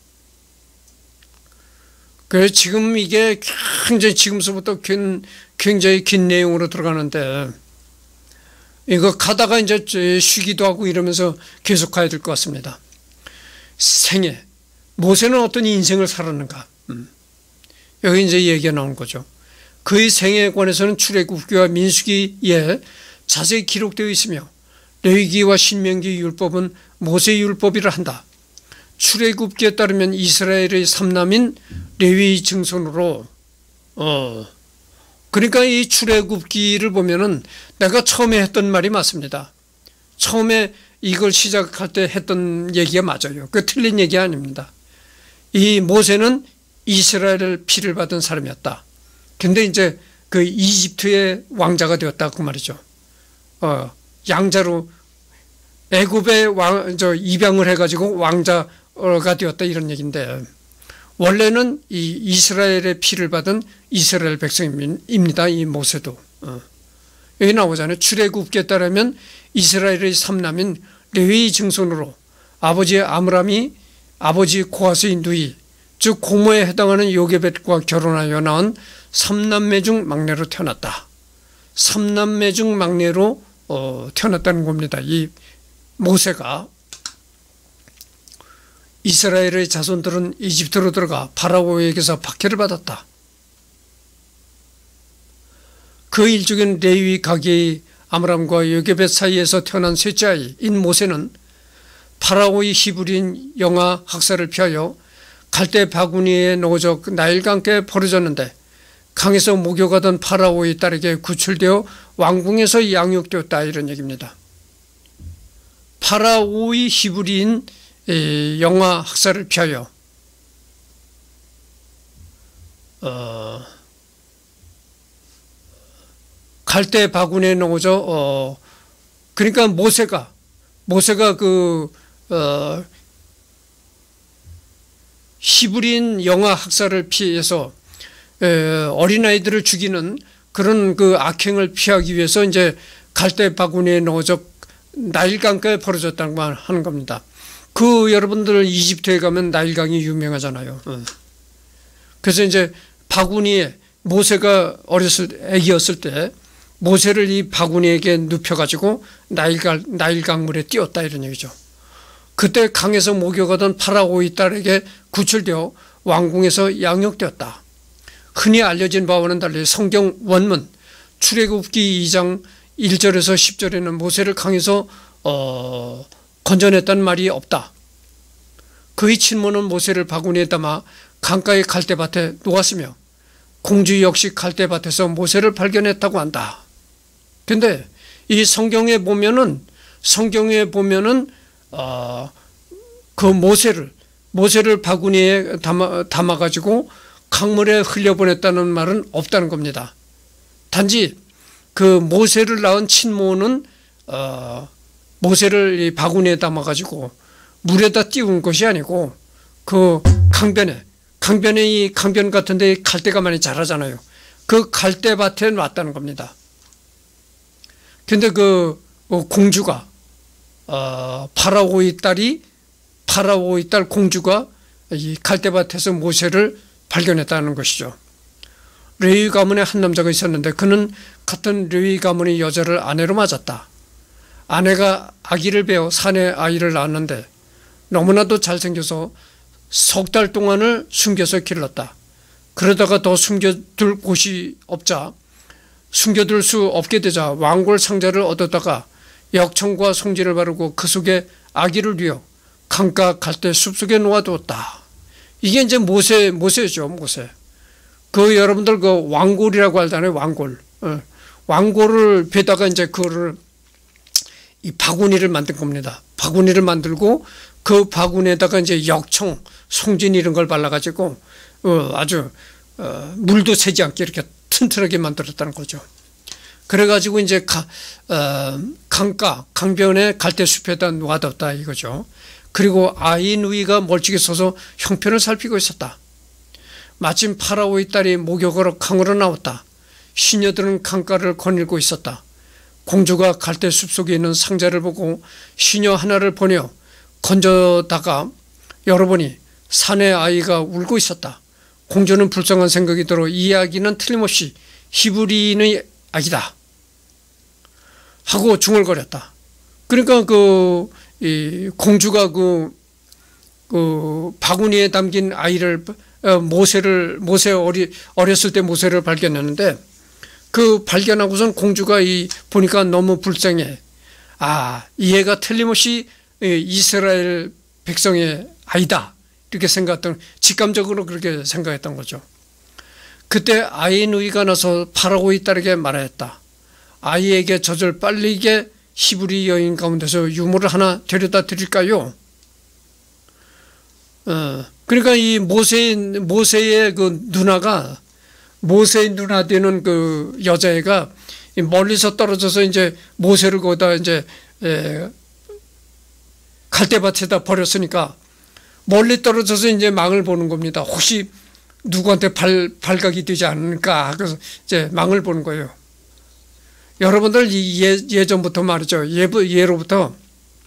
그래서 지금 이게 굉장히 지금서부터 굉장히 긴 내용으로 들어가는데 이거 가다가 이제 쉬기도 하고 이러면서 계속 가야 될 것 같습니다. 생애. 모세는 어떤 인생을 살았는가? 음. 여기 이제 얘기가 나온 거죠. 그의 생애에 관해서는 출애굽기와 민수기에 자세히 기록되어 있으며 레위기와 신명기 율법은 모세 율법이라 한다. 출애굽기에 따르면 이스라엘의 삼남인 레위 증손으로 어 그러니까 이 출애굽기를 보면은 내가 처음에 했던 말이 맞습니다. 처음에 이걸 시작할 때 했던 얘기가 맞아요. 그 틀린 얘기 아닙니다. 이 모세는 이스라엘을 피를 받은 사람이었다. 근데 이제 그 이집트의 왕자가 되었다 그 말이죠. 어 양자로 애굽에 왕 저 입양을 해가지고 왕자가 되었다 이런 얘기인데 원래는 이 이스라엘의 피를 받은 이스라엘 백성입니다. 이 모세도 어. 여기 나오잖아요. 출애굽기에 따르면 이스라엘의 삼남인 레위 증손으로 아버지 아므람이 아버지 고아스의 누이 즉 고모에 해당하는 요게벳과 결혼하여 낳은 삼남매 중 막내로 태어났다. 삼남매 중 막내로 어, 태어났다는 겁니다. 이 모세가. 이스라엘의 자손들은 이집트로 들어가 파라오에게서 박해를 받았다. 그 일족인 레위 가게의 아므람과 요게벳 사이에서 태어난 셋째 아이인 모세는 파라오의 히브리인 영아 학살을 피하여 갈대 바구니에 넣어져 나일강가에 버려졌는데 강에서 목욕하던 파라오의 딸에게 구출되어 왕궁에서 양육되었다 이런 얘기입니다. 파라오의 히브리인 영아 학살을 피하여 어, 갈대 바구니에 넣어져 어, 그러니까 모세가 모세가 그 어, 히브리인 영아 학살을 피해서 에, 어린아이들을 죽이는 그런 그 악행을 피하기 위해서 이제 갈대 바구니에 넣어져 나일강가에 버려졌다는 말 하는 겁니다. 그 여러분들 이집트에 가면 나일강이 유명하잖아요. 그래서 이제 바구니에 모세가 어렸을 애기였을 때 모세를 이 바구니에게 눕혀가지고 나일강, 나일강물에 띄웠다 이런 얘기죠. 그때 강에서 목욕하던 파라오의 딸에게 구출되어 왕궁에서 양육되었다. 흔히 알려진 바와는 달리 성경 원문 출애굽기 이 장 일 절에서 십 절에는 모세를 강에서 어, 건져냈다는 말이 없다. 그의 친모는 모세를 바구니에 담아 강가의 갈대밭에 놓았으며 공주 역시 갈대밭에서 모세를 발견했다고 한다. 근데 이 성경에 보면은 성경에 보면은 어, 그 모세를 모세를 바구니에 담아, 담아가지고 강물에 흘려보냈다는 말은 없다는 겁니다. 단지 그 모세를 낳은 친모는 어, 모세를 이 바구니에 담아가지고 물에다 띄운 것이 아니고 그 강변에 강변에 이 강변 같은데 갈대가 많이 자라잖아요. 그 갈대밭에 놨다는 겁니다. 근데 그 공주가 어, 파라오의 딸이 파라오의 딸 공주가 이 갈대밭에서 모세를 발견했다는 것이죠. 레위 가문의 한 남자가 있었는데 그는 같은 레위 가문의 여자를 아내로 맞았다. 아내가 아기를 베어 사내 아이를 낳았는데 너무나도 잘생겨서 석 달 동안을 숨겨서 길렀다. 그러다가 더 숨겨둘 곳이 없자 숨겨둘 수 없게 되자 왕골 상자를 얻었다가 역청과 송지를 바르고 그 속에 아기를 뉘어 강가 갈대 숲속에 놓아두었다. 이게 이제 모세, 모세죠, 모세. 그 여러분들 그 왕골이라고 하잖아요, 왕골. 어. 왕골을 베다가 이제 그거를 이 바구니를 만든 겁니다. 바구니를 만들고 그 바구니에다가 이제 역청, 송진 이런 걸 발라가지고 어, 아주 어, 물도 새지 않게 이렇게 튼튼하게 만들었다는 거죠. 그래가지고 이제 가, 어, 강가, 강변에 갈대숲에다 놓아뒀다 이거죠. 그리고 아이 누이가 멀찍이 서서 형편을 살피고 있었다. 마침 파라오의 딸이 목욕하러 강으로 나왔다. 시녀들은 강가를 거닐고 있었다. 공주가 갈대숲 속에 있는 상자를 보고 시녀 하나를 보내어 건져다가 열어보니 사내 아이가 울고 있었다. 공주는 불쌍한 생각이 들어 이 아기는 틀림없이 히브리인의 아기다 하고 중얼거렸다. 그러니까 그 이 공주가 그, 그 바구니에 담긴 아이를 모세를 모세 어리 어렸을 때 모세를 발견했는데 그 발견하고선 공주가 이 보니까 너무 불쌍해. 아, 이 애가 틀림없이 이스라엘 백성의 아이다 이렇게 생각했던 직감적으로 그렇게 생각했던 거죠. 그때 아이 누이가 나서 파라오의 딸에게 말하였다. 아이에게 젖을 빨리게 히브리 여인 가운데서 유모를 하나 데려다 드릴까요? 어, 그러니까 이 모세, 모세의 그 누나가, 모세의 누나 되는 그 여자애가 멀리서 떨어져서 이제 모세를 거기다 이제, 에, 갈대밭에다 버렸으니까 멀리 떨어져서 이제 망을 보는 겁니다. 혹시 누구한테 발, 발각이 되지 않을까. 그래서 이제 망을 보는 거예요. 여러분들 예, 예전부터 말이죠. 예, 예로부터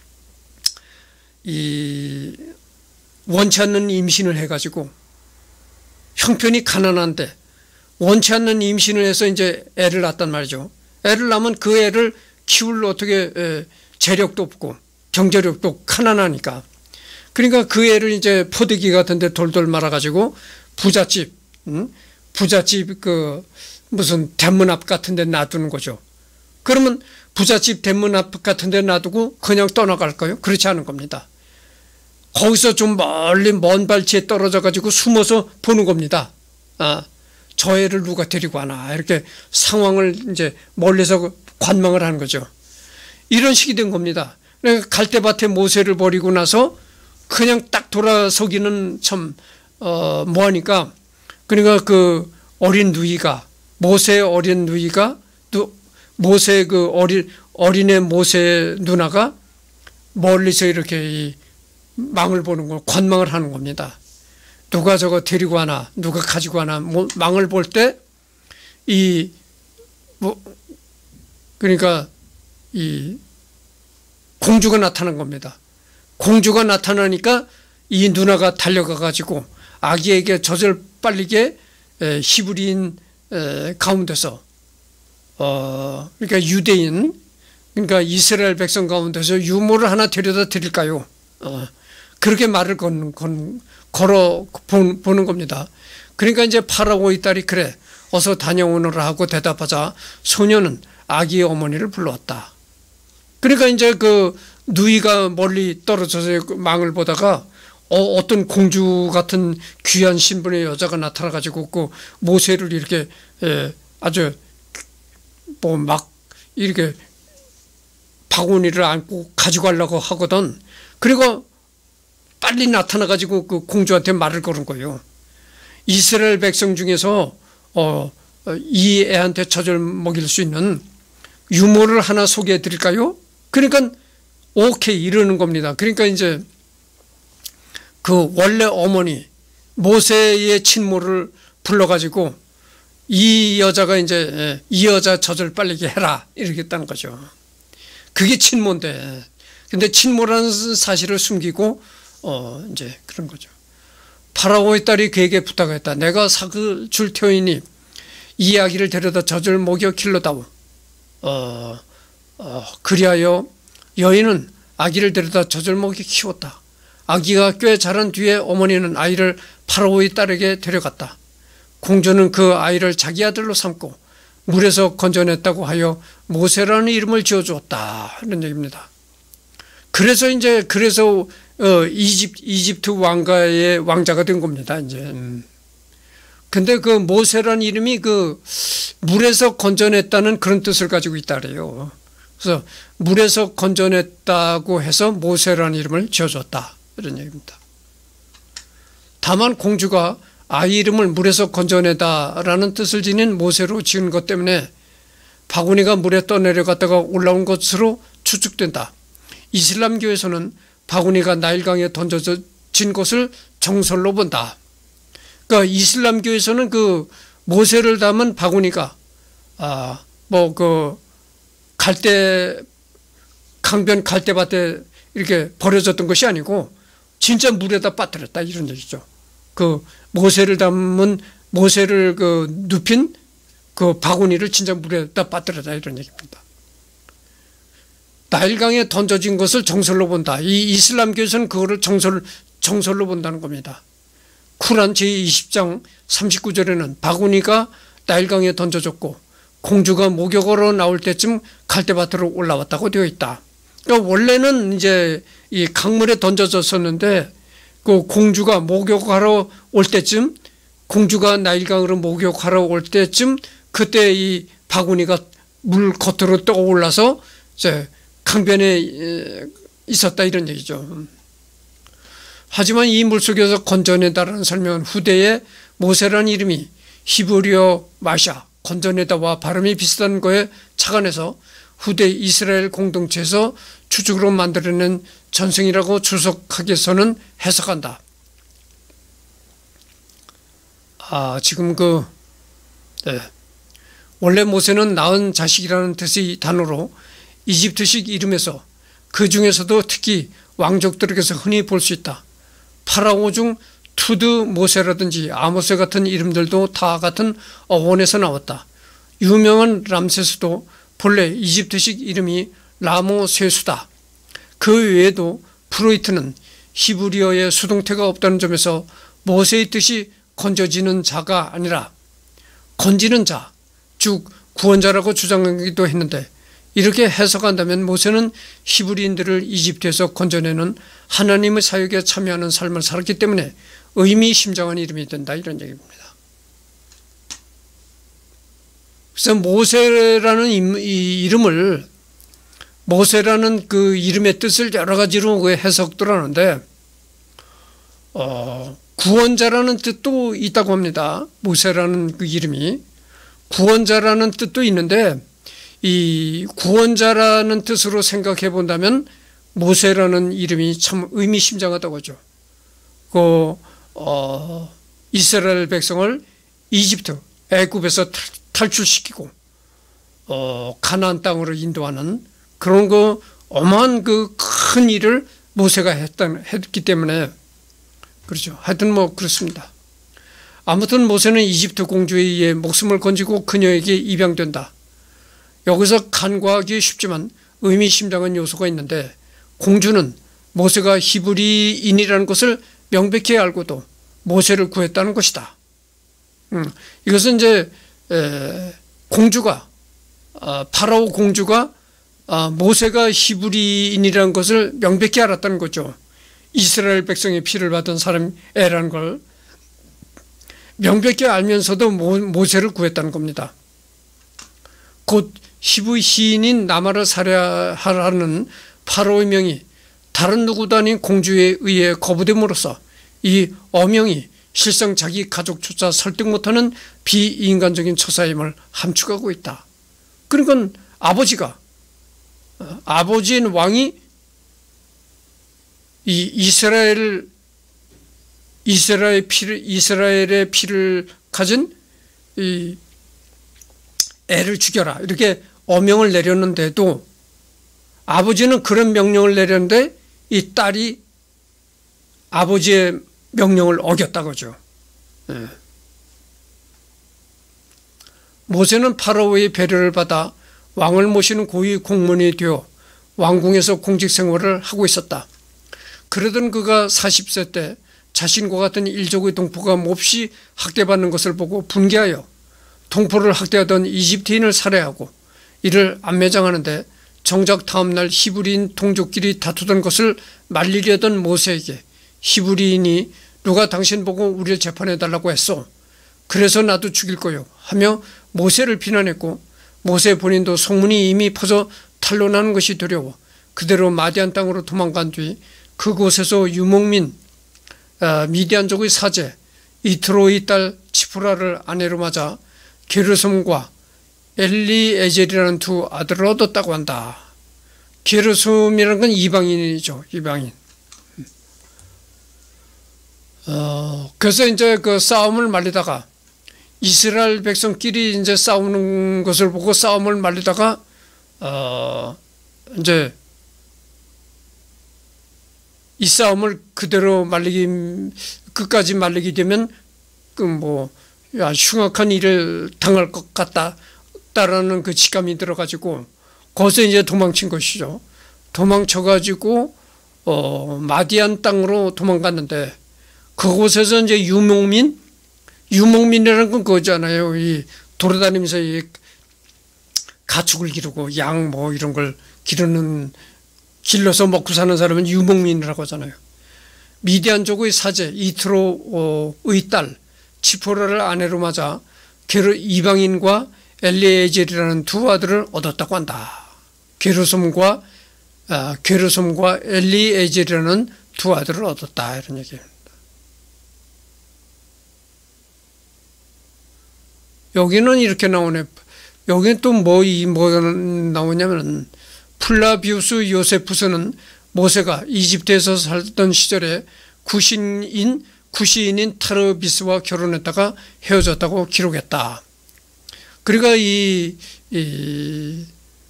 이 원치 않는 임신을 해가지고 형편이 가난한데 원치 않는 임신을 해서 이제 애를 낳았단 말이죠. 애를 낳으면 그 애를 키울 어떻게 에, 재력도 없고 경제력도 가난하니까. 그러니까 그 애를 이제 포대기 같은데 돌돌 말아가지고 부잣집, 응? 부잣집 그 무슨 대문 앞 같은데 놔두는 거죠. 그러면 부잣집 대문 앞 같은 데 놔두고 그냥 떠나갈까요? 그렇지 않은 겁니다. 거기서 좀 멀리 먼 발치에 떨어져 가지고 숨어서 보는 겁니다. 아, 저 애를 누가 데리고 와나 이렇게 상황을 이제 멀리서 관망을 하는 거죠. 이런 식이 된 겁니다. 그러니까 갈대밭에 모세를 버리고 나서 그냥 딱 돌아서기는 참 어, 뭐하니까 그러니까 그 어린 누이가 모세의 어린 누이가 또 모세 그 어린 어린애 모세 누나가 멀리서 이렇게 이 망을 보는 걸 관망을 하는 겁니다. 누가 저거 데리고 와나 누가 가지고 와나 망을 볼 때 이 뭐 그러니까 이 공주가 나타난 겁니다. 공주가 나타나니까 이 누나가 달려가 가지고 아기에게 젖을 빨리게 히브리인 가운데서 어, 그러니까 유대인, 그러니까 이스라엘 백성 가운데서 유모를 하나 데려다 드릴까요? 어, 그렇게 말을 건, 건, 걸어 본, 보는 겁니다. 그러니까 이제 파라오의 딸이 그래 어서 다녀오너라 하고 대답하자 소녀는 아기의 어머니를 불러왔다. 그러니까 이제 그 누이가 멀리 떨어져서 망을 보다가 어, 어떤 공주 같은 귀한 신분의 여자가 나타나가지고 그 모세를 이렇게 예, 아주 뭐 막 이렇게 바구니를 안고 가져가려고 하거든. 그리고 빨리 나타나가지고 그 공주한테 말을 거는 거예요. 이스라엘 백성 중에서 어, 이 애한테 젖을 먹일 수 있는 유모를 하나 소개해 드릴까요? 그러니까 오케이 이러는 겁니다. 그러니까 이제 그 원래 어머니 모세의 친모를 불러가지고 이 여자가 이제 이 여자 젖을 빨리게 해라 이렇게 했다는 거죠. 그게 친모인데, 근데 친모라는 사실을 숨기고 어 이제 그런 거죠. 파라오의 딸이 그에게 부탁했다. 내가 사그 줄 터이니 이 아기를 데려다 젖을 먹여 길러다오. 어, 어 그리하여 여인은 아기를 데려다 젖을 먹여 키웠다. 아기가 꽤 자란 뒤에 어머니는 아이를 파라오의 딸에게 데려갔다. 공주는 그 아이를 자기 아들로 삼고 물에서 건져냈다고 하여 모세라는 이름을 지어주었다. 이런 얘기입니다. 그래서 이제 그래서 어, 이집 이집트 왕가의 왕자가 된 겁니다. 이제. 음. 근데 그 모세라는 이름이 그 물에서 건져냈다는 그런 뜻을 가지고 있다 그래요. 그래서 물에서 건져냈다고 해서 모세라는 이름을 지어줬다. 이런 얘기입니다. 다만 공주가 아이 이름을 물에서 건져내다라는 뜻을 지닌 모세로 지은 것 때문에 바구니가 물에 떠내려갔다가 올라온 것으로 추측된다. 이슬람교에서는 바구니가 나일강에 던져진 것을 정설로 본다. 그러니까 이슬람교에서는 그 모세를 담은 바구니가 아 뭐 그 갈대 강변 갈대밭에 이렇게 버려졌던 것이 아니고 진짜 물에다 빠뜨렸다 이런 얘기죠. 그 모세를 담은 모세를 그 눕힌 그 바구니를 진짜 물에다 빠뜨렸다 이런 얘기입니다. 나일강에 던져진 것을 정설로 본다. 이 이슬람교에서는 그거를 정설, 정설로 본다는 겁니다. 쿠란 제이십 장 삼십구 절에는 바구니가 나일강에 던져졌고 공주가 목욕하러 나올 때쯤 갈대밭으로 올라왔다고 되어 있다. 그러니까 원래는 이제 이 강물에 던져졌었는데 그 공주가 목욕하러 올 때쯤 공주가 나일강으로 목욕하러 올 때쯤 그때 이 바구니가 물 겉으로 떠올라서 이제 강변에 있었다 이런 얘기죠. 하지만 이 물속에서 건져내다라는 설명은 후대에 모세라는 이름이 히브리어 마샤 건져내다와 발음이 비슷한 거에 착안해서 후대 이스라엘 공동체에서 추측으로 만들어낸 전승이라고 주석학에서는 해석한다. 아 지금 그 네. 원래 모세는 낳은 자식이라는 뜻의 단어로 이집트식 이름에서 그 중에서도 특히 왕족들에게서 흔히 볼 수 있다. 파라오 중 투드 모세라든지 아모세 같은 이름들도 다 같은 어원에서 나왔다. 유명한 람세스도 본래 이집트식 이름이 라모세수다. 그 외에도 프로이트는 히브리어에 수동태가 없다는 점에서 모세의 뜻이 건져지는 자가 아니라 건지는 자, 즉 구원자라고 주장하기도 했는데 이렇게 해석한다면 모세는 히브리인들을 이집트에서 건져내는 하나님의 사역에 참여하는 삶을 살았기 때문에 의미심장한 이름이 된다 이런 얘기입니다. 그래서 모세라는 이름을 모세라는 그 이름의 뜻을 여러 가지로 해석들 하는데 어, 구원자라는 뜻도 있다고 합니다. 모세라는 그 이름이 구원자라는 뜻도 있는데 이 구원자라는 뜻으로 생각해 본다면 모세라는 이름이 참 의미심장하다고 하죠. 그 어, 이스라엘 백성을 이집트 애굽에서 탈출시키고 어, 가나안 땅으로 인도하는 그런 그 어마한 그 큰 일을 모세가 했던, 했기 때문에 그렇죠. 하여튼 뭐 그렇습니다. 아무튼 모세는 이집트 공주에 의해 목숨을 건지고 그녀에게 입양된다. 여기서 간과하기 쉽지만 의미심장한 요소가 있는데, 공주는 모세가 히브리인이라는 것을 명백히 알고도 모세를 구했다는 것이다. 음, 이것은 이제 에, 공주가 아, 파라오 공주가 아, 모세가 히브리인이라는 것을 명백히 알았다는 거죠. 이스라엘 백성의 피를 받은 사람이라는 걸 명백히 알면서도 모, 모세를 구했다는 겁니다. 곧 히브리 시인인 나마를 살해하라는 파라오의 명이 다른 누구도 아닌 공주에 의해 거부됨으로써 이 어명이 실상 자기 가족조차 설득 못하는 비인간적인 처사임을 함축하고 있다. 그러니까 아버지가 아버지인 왕이 이 이스라엘 이스라엘 피를 이스라엘의 피를 가진 이 애를 죽여라 이렇게 어명을 내렸는데도, 아버지는 그런 명령을 내렸는데 이 딸이 아버지의 명령을 어겼다 그죠. 네. 모세는 파라오의 배려를 받아 왕을 모시는 고위 공무원이 되어 왕궁에서 공직 생활을 하고 있었다. 그러던 그가 사십 세 때 자신과 같은 일족의 동포가 몹시 학대받는 것을 보고 분개하여 동포를 학대하던 이집트인을 살해하고 이를 안매장하는데, 정작 다음날 히브리인 동족끼리 다투던 것을 말리려던 모세에게 히브리인이 누가 당신 보고 우리를 재판해달라고 했소? 그래서 나도 죽일 거요 하며 모세를 비난했고, 모세 본인도 소문이 이미 퍼져 탄로나는 것이 두려워 그대로 마디안 땅으로 도망간 뒤 그곳에서 유목민 미디안족의 사제 이트로의 딸 치프라를 아내로 맞아 게르솜과 엘리에젤이라는 두 아들을 얻었다고 한다. 게르솜이라는 건 이방인이죠. 이방인. 어, 그래서 이제 그 싸움을 말리다가 이스라엘 백성끼리 이제 싸우는 것을 보고 싸움을 말리다가 어, 이제 이 싸움을 그대로 말리기 끝까지 말리게 되면 그 뭐 야, 흉악한 일을 당할 것 같다라는 그 직감이 들어가지고 거기서 이제 도망친 것이죠. 도망쳐가지고 어, 마디안 땅으로 도망갔는데, 그곳에서 이제 유목민, 유목민이라는 건 그거잖아요. 이 돌아다니면서 이 가축을 기르고 양 뭐 이런 걸 기르는, 길러서 먹고 사는 사람은 유목민이라고 하잖아요. 미디안족의 사제 이트로의 딸 치포라를 아내로 맞아 게르 이방인과 엘리에젤이라는 두 아들을 얻었다고 한다. 게르솜과 아, 게르솜과 엘리에젤이라는 두 아들을 얻었다 이런 얘기입니다. 여기는 이렇게 나오네. 여기는 또 뭐 이 뭐 나오냐면, 플라비우스 요세푸스는 모세가 이집트에서 살던 시절에 구신인 구시인인 타르비스와 결혼했다가 헤어졌다고 기록했다. 그러니까 이, 이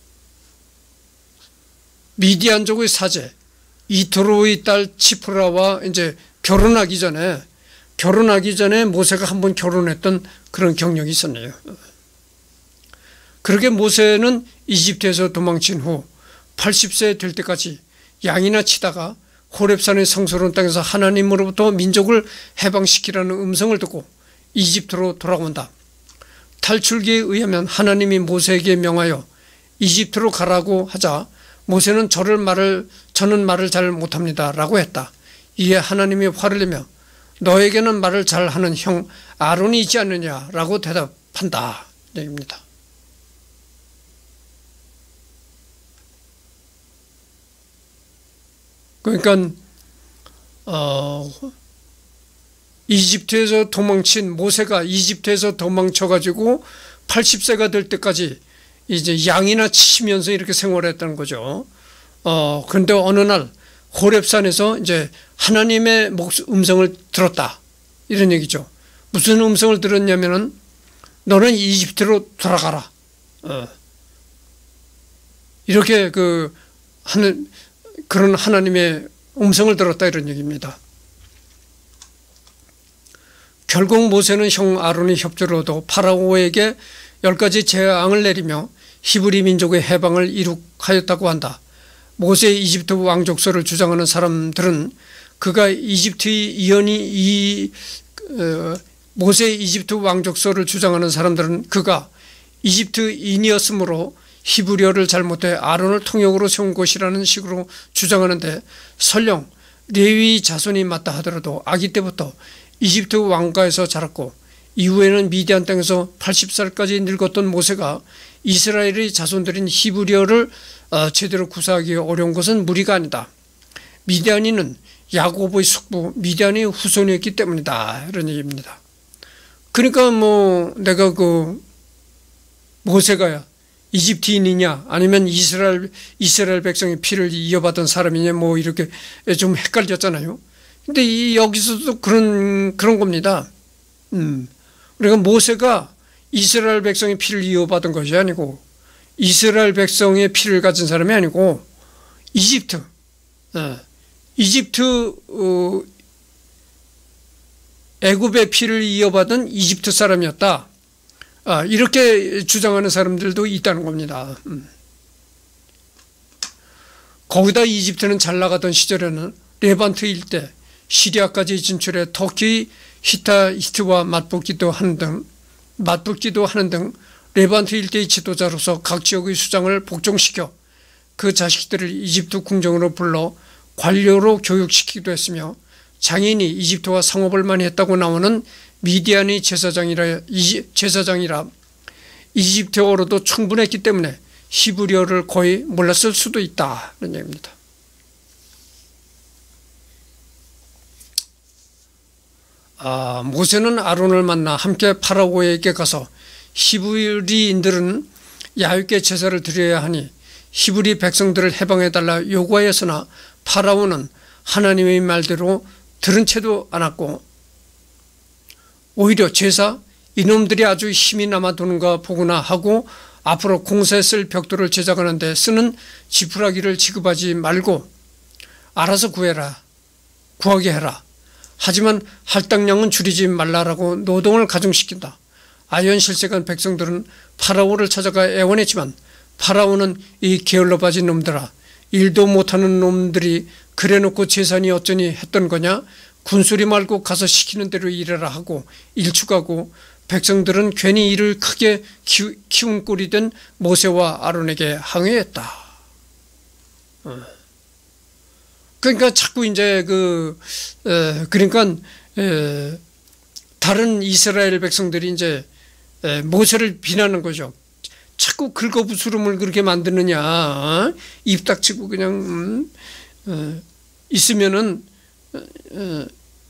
미디안족의 사제 이트로의 딸 치프라와 이제 결혼하기 전에 결혼하기 전에 모세가 한번 결혼했던 그런 경력이 있었네요. 그렇게 모세는 이집트에서 도망친 후 팔십 세 될 때까지 양이나 치다가 호렙산의 성스러운 땅에서 하나님으로부터 민족을 해방시키라는 음성을 듣고 이집트로 돌아온다. 탈출기에 의하면 하나님이 모세에게 명하여 이집트로 가라고 하자 모세는 저를 말을 저는 말을 잘 못합니다 라고 했다. 이에 하나님이 화를 내며 너에게는 말을 잘하는 형 아론이 있지 않느냐라고 대답한다 얘기입니다. 그러니까 어, 이집트에서 도망친 모세가 이집트에서 도망쳐가지고 팔십 세가 될 때까지 이제 양이나 치면서 이렇게 생활했다는 거죠. 어, 그런데 어느 날 호렙산에서 이제 하나님의 음성을 들었다 이런 얘기죠. 무슨 음성을 들었냐면은 너는 이집트로 돌아가라. 어. 이렇게 그 하는 그런 하나님의 음성을 들었다 이런 얘기입니다. 결국 모세는 형 아론의 협조를 얻어 파라오에게 열 가지 재앙을 내리며 히브리 민족의 해방을 이룩하였다고 한다. 모세의 이집트 왕족설을 주장하는 사람들은 그가 이집트의 이언이 이 어, 모세의 이집트 왕족설을 주장하는 사람들은 그가 이집트인이었으므로 히브리어를 잘못해 아론을 통역으로 세운 것이라는 식으로 주장하는데, 설령 레위 자손이 맞다 하더라도 아기 때부터 이집트 왕가에서 자랐고 이후에는 미디안 땅에서 팔십 살까지 늙었던 모세가 이스라엘의 자손들인 히브리어를 제대로 구사하기 어려운 것은 무리가 아니다. 미디안인은 야곱의 숙부 미디안의 후손이었기 때문이다. 이런 얘기입니다. 그러니까 뭐 내가 그 모세가 이집트인이냐 아니면 이스라엘 이스라엘 백성의 피를 이어받은 사람이냐 뭐 이렇게 좀 헷갈렸잖아요. 근데 이 여기서도 그런 그런 겁니다. 음. 그러니까 모세가 이스라엘 백성의 피를 이어받은 것이 아니고 이스라엘 백성의 피를 가진 사람이 아니고 이집트, 어, 이집트 어, 애굽의 피를 이어받은 이집트 사람이었다. 아, 이렇게 주장하는 사람들도 있다는 겁니다. 음. 거기다 이집트는 잘 나가던 시절에는 레반트 일대, 시리아까지 진출해 터키, 히타이트와 맞붙기도 하는 등 맞붙기도 하는 등 레반트 일대의 지도자로서 각 지역의 수장을 복종시켜 그 자식들을 이집트 궁정으로 불러 관료로 교육시키기도 했으며, 장인이 이집트와 상업을 많이 했다고 나오는 미디안의 제사장이라, 제사장이라 이집트어로도 충분했기 때문에 히브리어를 거의 몰랐을 수도 있다. 이런 얘기입니다. 아, 모세는 아론을 만나 함께 파라오에게 가서 히브리인들은 야훼께 제사를 드려야 하니 히브리 백성들을 해방해달라 요구하였으나 파라오는 하나님의 말대로 들은 채도 않았고 오히려 제사, 이놈들이 아주 힘이 남아도는가 보구나 하고 앞으로 공사에 쓸 벽돌을 제작하는 데 쓰는 지푸라기를 지급하지 말고 알아서 구해라, 구하게 해라. 하지만 할당량은 줄이지 말라라고 노동을 가중시킨다. 아연실색한 백성들은 파라오를 찾아가 애원했지만 파라오는 이 게을러 빠진 놈들아, 일도 못하는 놈들이 그래놓고 재산이 어쩌니 했던 거냐, 군소리 말고 가서 시키는 대로 일해라 하고 일축하고, 백성들은 괜히 일을 크게 키운 꼴이 된 모세와 아론에게 항의했다. 그러니까 자꾸 이제 그 에, 그러니까 에, 다른 이스라엘 백성들이 이제 에, 모세를 비난하는 거죠. 자꾸 긁어부스럼을 그렇게 만드느냐, 어? 입 닥치고 그냥 음, 어, 있으면은 어,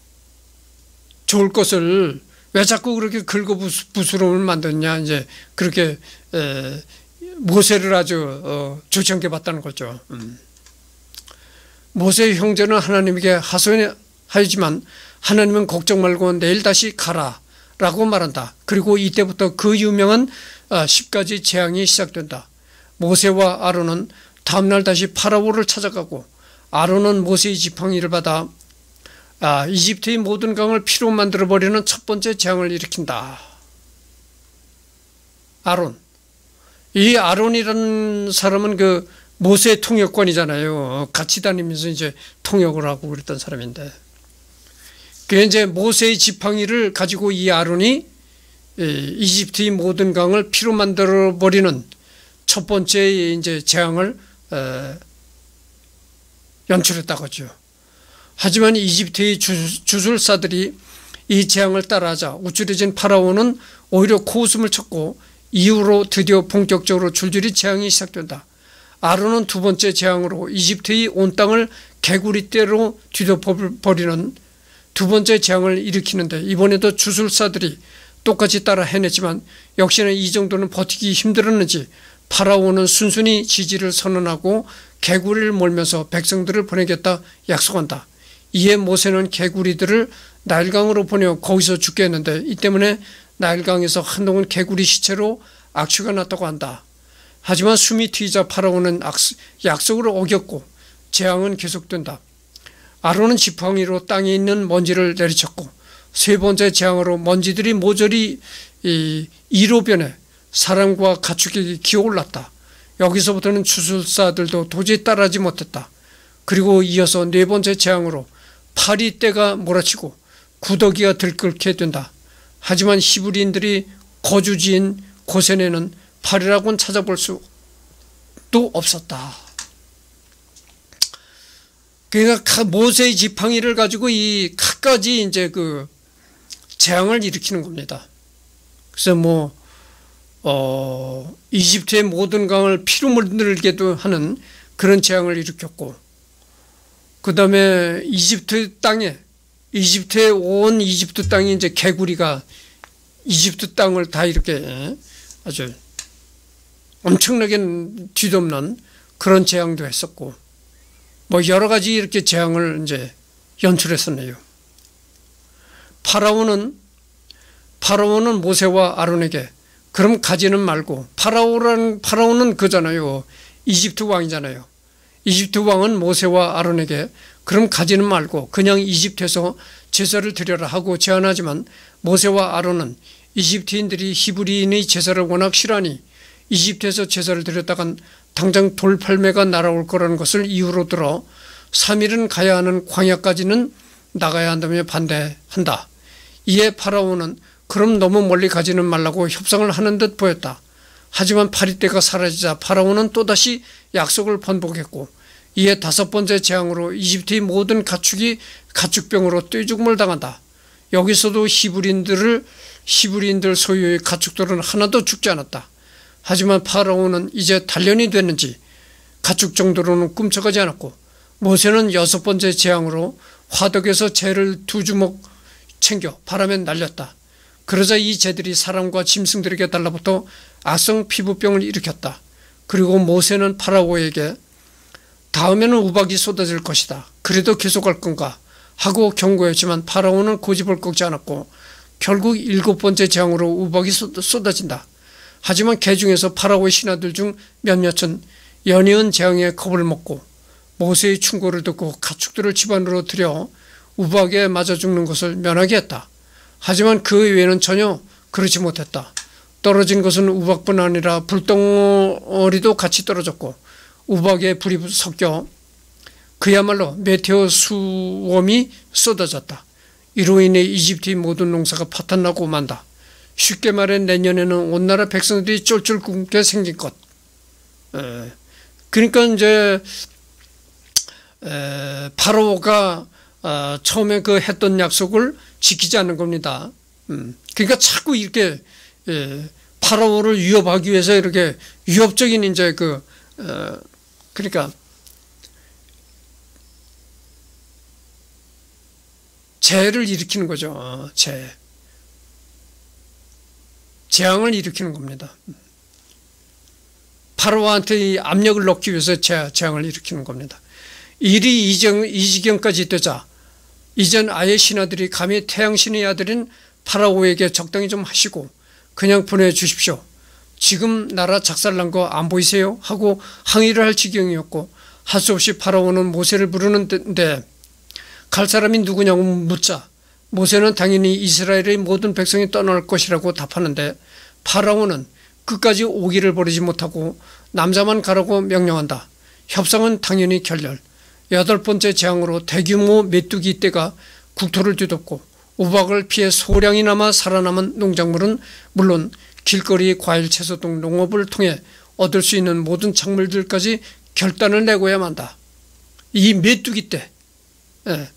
좋을 것을 왜 자꾸 그렇게 긁어부스럼을 만드냐, 이제 그렇게 에, 모세를 아주 어, 좋지 않게 봤다는 거죠. 음. 모세의 형제는 하나님에게 하소연하지만 하나님은 걱정 말고 내일 다시 가라 라고 말한다. 그리고 이때부터 그 유명한 십 가지 재앙이 시작된다. 모세와 아론은 다음날 다시 파라오를 찾아가고, 아론은 모세의 지팡이를 받아 이집트의 모든 강을 피로 만들어버리는 첫 번째 재앙을 일으킨다. 아론, 이 아론이라는 사람은 그 모세의 통역관이잖아요. 같이 다니면서 이제 통역을 하고 그랬던 사람인데, 그 이제 모세의 지팡이를 가지고 이 아론이 이집트의 모든 강을 피로 만들어 버리는 첫 번째 이제 재앙을 연출했다고 하죠. 하지만 이집트의 주술사들이 이 재앙을 따라하자 우쭐해진 파라오는 오히려 코웃음을 쳤고, 이후로 드디어 본격적으로 줄줄이 재앙이 시작된다. 아론은 두 번째 재앙으로 이집트의 온 땅을 개구리떼로 뒤덮어버리는 두 번째 재앙을 일으키는데, 이번에도 주술사들이 똑같이 따라 해냈지만 역시나 이 정도는 버티기 힘들었는지 파라오는 순순히 지지를 선언하고 개구리를 몰면서 백성들을 보내겠다 약속한다. 이에 모세는 개구리들을 나일강으로 보내어 거기서 죽게 했는데, 이 때문에 나일강에서 한동안 개구리 시체로 악취가 났다고 한다. 하지만 숨이 트이자 파라오는 약속을 어겼고 재앙은 계속된다. 아론은 지팡이로 땅에 있는 먼지를 내리쳤고, 세 번째 재앙으로 먼지들이 모조리 이로 변해 사람과 가축에게 기어올랐다. 여기서부터는 주술사들도 도저히 따라하지 못했다. 그리고 이어서 네 번째 재앙으로 파리떼가 몰아치고 구더기가 들끓게 된다. 하지만 히브리인들이 거주지인 고센에는 파리라고는 찾아볼 수도 없었다. 그러니까 모세의 지팡이를 가지고 이 갖가지 이제 그 재앙을 일으키는 겁니다. 그래서 뭐 어, 이집트의 모든 강을 피로 물들게도 하는 그런 재앙을 일으켰고, 그 다음에 이집트 땅에, 이집트의 온 이집트 땅이 이제 개구리가 이집트 땅을 다 이렇게 아주 엄청나게 뒤덮는 그런 재앙도 했었고, 뭐 여러 가지 이렇게 재앙을 이제 연출했었네요. 파라오는, 파라오는 모세와 아론에게 그럼 가지는 말고, 파라오라는, 파라오는 그잖아요. 이집트 왕이잖아요. 이집트 왕은 모세와 아론에게 그럼 가지는 말고 그냥 이집트에서 제사를 드려라 하고 제안하지만, 모세와 아론은 이집트인들이 히브리인의 제사를 워낙 싫어하니 이집트에서 제사를 드렸다간 당장 돌팔매가 날아올 거라는 것을 이유로 들어 삼 일은 가야 하는 광야까지는 나가야 한다며 반대한다. 이에 파라오는 그럼 너무 멀리 가지는 말라고 협상을 하는 듯 보였다. 하지만 파리떼가 사라지자 파라오는 또다시 약속을 번복했고, 이에 다섯 번째 재앙으로 이집트의 모든 가축이 가축병으로 떼죽음을 당한다. 여기서도 히브리인들을 히브리인들 소유의 가축들은 하나도 죽지 않았다. 하지만 파라오는 이제 단련이 됐는지 가축 정도로는 꿈쩍하지 않았고, 모세는 여섯 번째 재앙으로 화덕에서 재를 두 주먹 챙겨 바람에 날렸다. 그러자 이 재들이 사람과 짐승들에게 달라붙어 악성 피부병을 일으켰다. 그리고 모세는 파라오에게 다음에는 우박이 쏟아질 것이다. 그래도 계속할 건가 하고 경고했지만 파라오는 고집을 꺾지 않았고 결국 일곱 번째 재앙으로 우박이 쏟아진다. 하지만 개 중에서 파라오의 신하들 중 몇몇은 연이은 재앙에 겁을 먹고 모세의 충고를 듣고 가축들을 집안으로 들여 우박에 맞아 죽는 것을 면하게 했다. 하지만 그 외에는 전혀 그렇지 못했다. 떨어진 것은 우박뿐 아니라 불덩어리도 같이 떨어졌고 우박에 불이 섞여 그야말로 메테오 수범이 쏟아졌다. 이로 인해 이집트의 모든 농사가 파탄나고 만다. 쉽게 말해 내년에는 온 나라 백성들이 쫄쫄 굶게 생긴 것. 에, 그러니까 이제 에, 파라오가 어, 처음에 그 했던 약속을 지키지 않는 겁니다. 음, 그러니까 자꾸 이렇게 에, 파라오를 위협하기 위해서 이렇게 위협적인 이제 그 어, 그러니까 재해를 일으키는 거죠. 어, 재해. 재앙을 일으키는 겁니다. 파라오한테 이 압력을 넣기 위해서 재, 재앙을 일으키는 겁니다. 일이 이정, 이 지경까지 되자 이젠 아예 신하들이 감히 태양신의 아들인 파라오에게 적당히 좀 하시고 그냥 보내주십시오. 지금 나라 작살난 거 안 보이세요? 하고 항의를 할 지경이었고 할 수 없이 파라오는 모세를 부르는데 갈 사람이 누구냐고 묻자 모세는 당연히 이스라엘의 모든 백성이 떠날 것이라고 답하는데 파라오는 끝까지 오기를 버리지 못하고 남자만 가라고 명령한다. 협상은 당연히 결렬. 여덟 번째 재앙으로 대규모 메뚜기 떼가 국토를 뒤덮고 우박을 피해 소량이나마 살아남은 농작물은 물론 길거리 과일 채소 등 농업을 통해 얻을 수 있는 모든 작물들까지 결단을 내고야 만다. 이 메뚜기 떼. 예.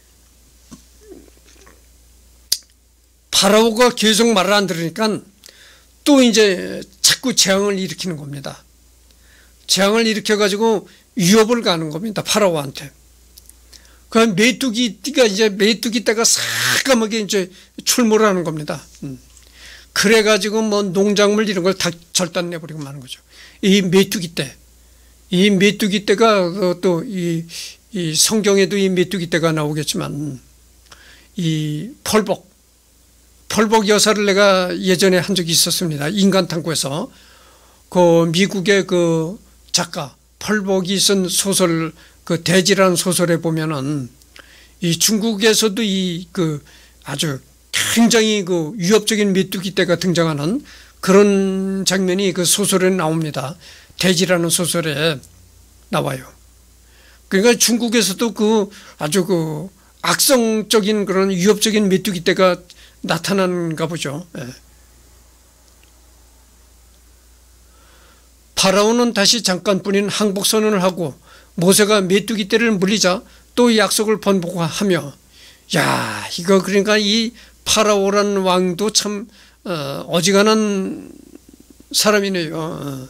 파라오가 계속 말을 안 들으니까 또 이제 자꾸 재앙을 일으키는 겁니다. 재앙을 일으켜가지고 위협을 가는 겁니다. 파라오한테. 그 메뚜기 띠가 이제 메뚜기 떼가 새까맣게 이제 출몰을 하는 겁니다. 음. 그래가지고 뭐 농작물 이런 걸 다 절단 내버리고 마는 거죠. 이 메뚜기 떼. 이 메뚜기 떼가 또 이 이 성경에도 이 메뚜기 떼가 나오겠지만 이 펄복. 펄복 여사를 내가 예전에 한 적이 있었습니다. 인간탐구에서. 그 미국의 그 작가 펄복이 쓴 소설 그 대지라는 소설에 보면은 이 중국에서도 이 그 아주 굉장히 그 위협적인 메뚜기 떼가 등장하는 그런 장면이 그 소설에 나옵니다. 대지라는 소설에 나와요. 그러니까 중국에서도 그 아주 그 악성적인 그런 위협적인 메뚜기 떼가 나타난가 보죠. 예. 파라오는 다시 잠깐뿐인 항복 선언을 하고 모세가 메뚜기 떼를 물리자 또 약속을 번복하며, 야, 이거 그러니까 이 파라오란 왕도 참 어, 어지간한 사람이네요. 어.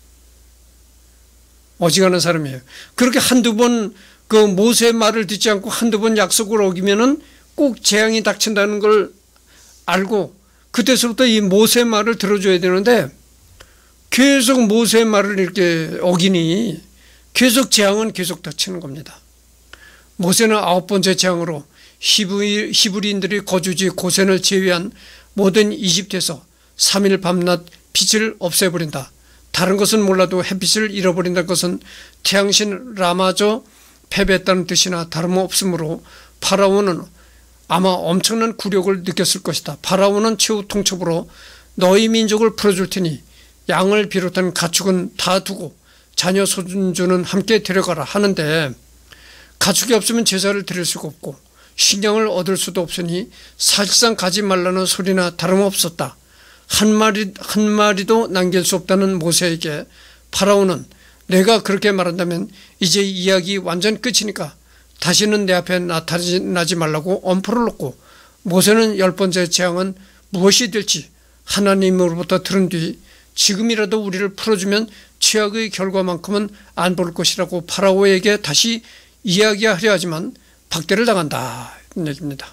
어지간한 사람이에요. 그렇게 한두 번 그 모세의 말을 듣지 않고 한두 번 약속을 어기면은 꼭 재앙이 닥친다는 걸 알고 그때서부터 이 모세의 말을 들어줘야 되는데 계속 모세의 말을 이렇게 어기니 계속 재앙은 계속 닥치는 겁니다. 모세는 아홉 번째 재앙으로 히브리, 히브리인들이 거주지 고센을 제외한 모든 이집트에서 삼 일 밤낮 빛을 없애버린다. 다른 것은 몰라도 햇빛을 잃어버린다는 것은 태양신 라마저 패배했다는 뜻이나 다름없으므로 파라오는 아마 엄청난 굴욕을 느꼈을 것이다. 파라오는 최후 통첩으로 너희 민족을 풀어줄 테니 양을 비롯한 가축은 다 두고 자녀 손주는 함께 데려가라 하는데, 가축이 없으면 제사를 드릴 수가 없고 식량을 얻을 수도 없으니 사실상 가지 말라는 소리나 다름없었다. 한 마리, 한 마리도 남길 수 없다는 모세에게 파라오는 내가 그렇게 말한다면 이제 이야기 완전 끝이니까 다시는 내 앞에 나타나지 말라고 엄포를 놓고, 모세는 열 번째 재앙은 무엇이 될지 하나님으로부터 들은 뒤 지금이라도 우리를 풀어주면 최악의 결과만큼은 안 볼 것이라고 파라오에게 다시 이야기하려 하지만 박대를 당한다, 이런 얘기입니다.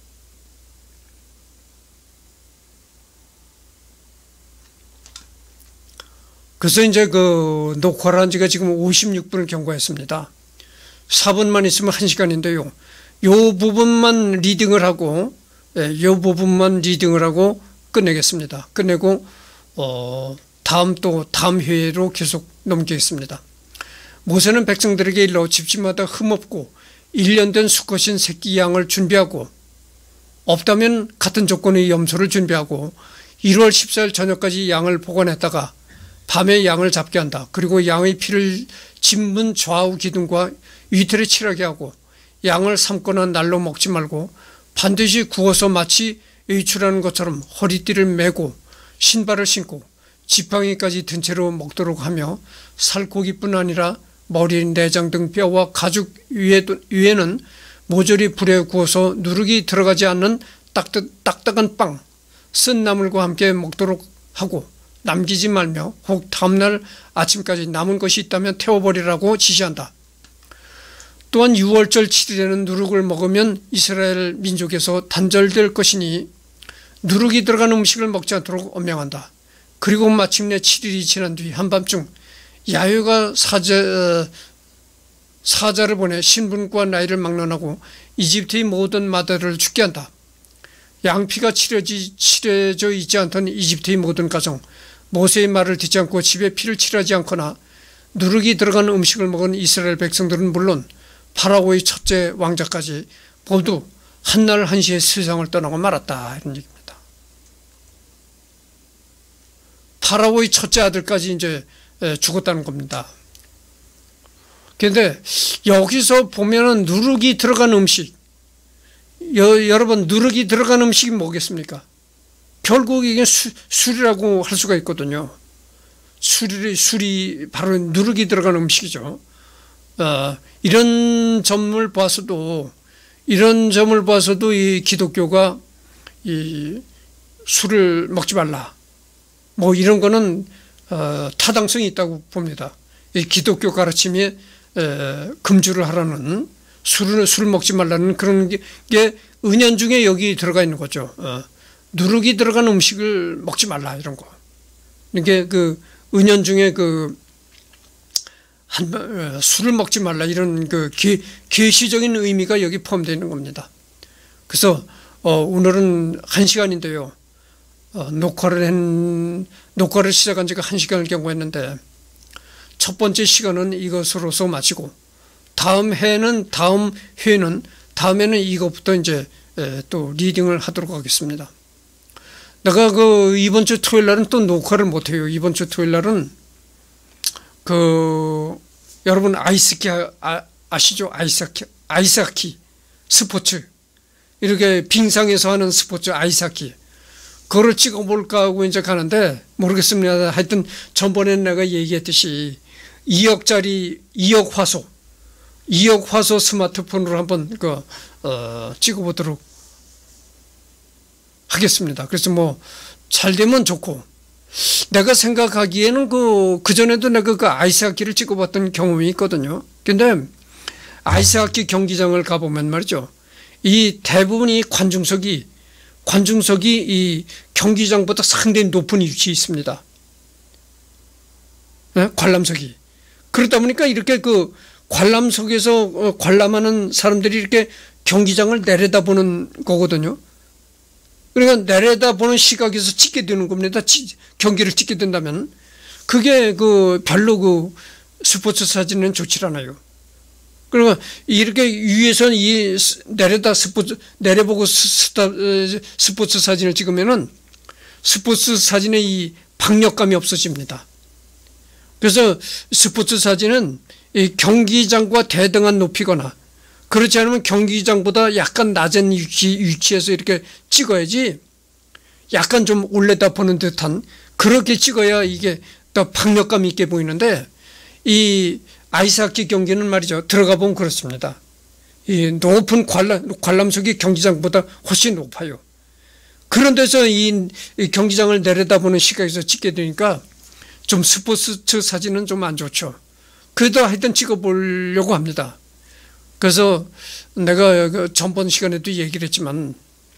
그래서 이제 그 녹화를 한 지가 지금 오십육 분을 경과했습니다. 사 분만 있으면 한 시간인데요. 요 부분만 리딩을 하고, 예, 요 부분만 리딩을 하고 끝내겠습니다. 끝내고, 어, 다음 또 다음 회로 계속 넘기겠습니다. 모세는 백성들에게 일러 집집마다 흠없고 일 년 된 수컷인 새끼 양을 준비하고, 없다면 같은 조건의 염소를 준비하고 일월 십사일 저녁까지 양을 보관했다가 밤에 양을 잡게 한다. 그리고 양의 피를 진문 좌우 기둥과 위틀에 칠하게 하고 양을 삶거나 날로 먹지 말고 반드시 구워서 마치 외출하는 것처럼 허리띠를 메고 신발을 신고 지팡이까지 든 채로 먹도록 하며, 살코기뿐 아니라 머리, 내장 등 뼈와 가죽 위에도, 위에는 모조리 불에 구워서 누룩이 들어가지 않는 딱딱한 빵, 쓴 나물과 함께 먹도록 하고 남기지 말며 혹 다음날 아침까지 남은 것이 있다면 태워버리라고 지시한다. 또한 유월절 칠 일에는 누룩을 먹으면 이스라엘 민족에서 단절될 것이니 누룩이 들어간 음식을 먹지 않도록 엄명한다. 그리고 마침내 칠 일이 지난 뒤 한밤중 야훼가 사자, 사자를 보내 신분과 나이를 막론하고 이집트의 모든 마다를 죽게 한다. 양피가 칠해지, 칠해져 있지 않던 이집트의 모든 가정, 모세의 말을 듣지 않고 집에 피를 칠하지 않거나 누룩이 들어간 음식을 먹은 이스라엘 백성들은 물론 파라오의 첫째 왕자까지 모두 한날 한시에 세상을 떠나고 말았다, 이런 얘기입니다. 파라오의 첫째 아들까지 이제 죽었다는 겁니다. 그런데 여기서 보면은 누룩이 들어간 음식, 여, 여러분 누룩이 들어간 음식이 뭐겠습니까? 결국 이게 수, 술이라고 할 수가 있거든요. 술이, 술이 바로 누룩이 들어간 음식이죠. 어, 이런 점을 봐서도 이런 점을 봐서도 이 기독교가 이 술을 먹지 말라, 뭐 이런 거는 어, 타당성이 있다고 봅니다. 이 기독교 가르침에 에, 금주를 하라는, 술을 술 먹지 말라는 그런 게, 게 은연중에 여기 들어가 있는 거죠. 어, 누룩이 들어간 음식을 먹지 말라, 이런 거. 이게 그 은연중에 그 한, 어, 술을 먹지 말라, 이런 그 계, 계시적인 의미가 여기 포함되어 있는 겁니다. 그래서 어, 오늘은 한 시간인데요. 어, 녹화를 한, 녹화를 시작한 지가 한 시간을 경과했는데, 첫 번째 시간은 이것으로서 마치고, 다음 해는, 다음 회는, 다음에는 이것부터 이제 에, 또 리딩을 하도록 하겠습니다. 내가 그 이번 주 토요일 날은 또 녹화를 못해요. 이번 주 토요일 날은 그 여러분 아이스키 아, 아시죠? 아이스하키 아이스하키 스포츠 이렇게 빙상에서 하는 스포츠 아이스하키 그거를 찍어볼까 하고 이제 가는데 모르겠습니다. 하여튼 전번에 내가 얘기했듯이 이억짜리 이억 화소 이억 화소 스마트폰으로 한번 그 어, 찍어보도록 하겠습니다. 그래서 뭐 잘 되면 좋고 내가 생각하기에는 그 그전에도 내가 그 아이스하키를 찍어봤던 경험이 있거든요. 근데 아이스하키 경기장을 가보면 말이죠. 이 대부분이 관중석이 관중석이 이 경기장보다 상당히 높은 위치에 있습니다. 네? 관람석이. 그러다 보니까 이렇게 그 관람석에서 관람하는 사람들이 이렇게 경기장을 내려다보는 거거든요. 그러니까 내려다보는 시각에서 찍게 되는 겁니다. 경기를 찍게 된다면. 그게 그 별로 그 스포츠 사진은 좋지 않아요. 그러니까 이렇게 위에서 이 내려다 스포츠 내려보고 스타, 스포츠 사진을 찍으면은 스포츠 사진의 이 박력감이 없어집니다. 그래서 스포츠 사진은 이 경기장과 대등한 높이거나 그렇지 않으면 경기장보다 약간 낮은 위치, 위치에서 이렇게 찍어야지 약간 좀 올려다 보는 듯한 그렇게 찍어야 이게 더 박력감 있게 보이는데 이 아이스하키 경기는 말이죠. 들어가 보면 그렇습니다. 이 높은 관람, 관람석이 경기장보다 훨씬 높아요. 그런 데서 이, 이 경기장을 내려다보는 시각에서 찍게 되니까 좀 스포츠 사진은 좀 안 좋죠. 그래도 하여튼 찍어보려고 합니다. 그래서 내가 그 전번 시간에도 얘기를 했지만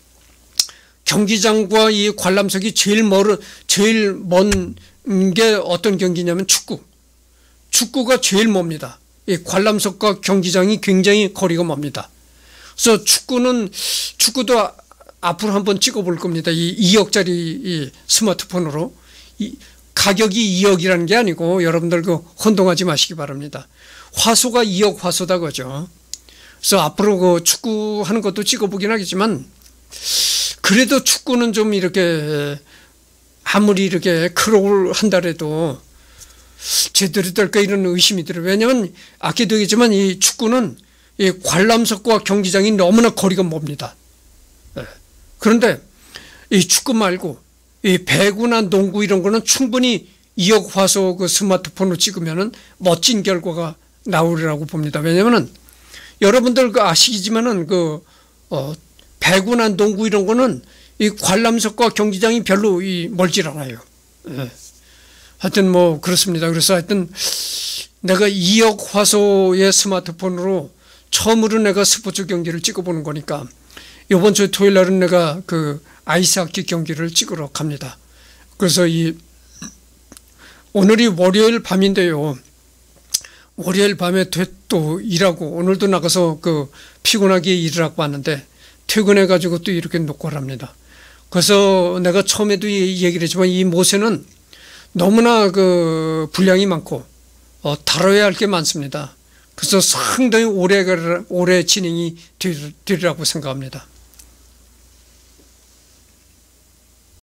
경기장과 이 관람석이 제일 멀어, 제일 먼 게 어떤 경기냐면 축구. 축구가 제일 멉니다. 이 관람석과 경기장이 굉장히 거리가 멉니다. 그래서 축구는, 축구도 앞으로 한번 찍어볼 겁니다. 이 이억짜리 이 스마트폰으로. 이 가격이 이억이라는 게 아니고 여러분들 그 혼동하지 마시기 바랍니다. 화소가 이억 화소다 그죠. 그래서 앞으로 그 축구 하는 것도 찍어보긴 하겠지만 그래도 축구는 좀 이렇게 아무리 이렇게 크롤 한다래도 제대로 될까 이런 의심이 들어요. 왜냐하면 아까도 얘기했지만 이 축구는 이 관람석과 경기장이 너무나 거리가 멉니다. 그런데 이 축구 말고 이 배구나 농구 이런 거는 충분히 이억 화소 그 스마트폰으로 찍으면은 멋진 결과가 나오리라고 봅니다. 왜냐면은 여러분들 그 아시겠지만은 그 어 배구나 농구 이런 거는 이 관람석과 경기장이 별로 이 멀질 않아요. 예. 하여튼 뭐 그렇습니다. 그래서 하여튼 내가 이억 화소의 스마트폰으로 처음으로 내가 스포츠 경기를 찍어보는 거니까 이번 주 토요일 날은 내가 그 아이스하키 경기를 찍으러 갑니다. 그래서 이 오늘이 월요일 밤인데요. 월요일 밤에 또 일하고 오늘도 나가서 그 피곤하게 일을 하고 왔는데 퇴근해 가지고 또 이렇게 녹화를 합니다. 그래서 내가 처음에도 얘기를 했지만 이 모세는 너무나 그 분량이 많고 어, 다뤄야 할 게 많습니다. 그래서 상당히 오래 오래 진행이 되리라고 생각합니다.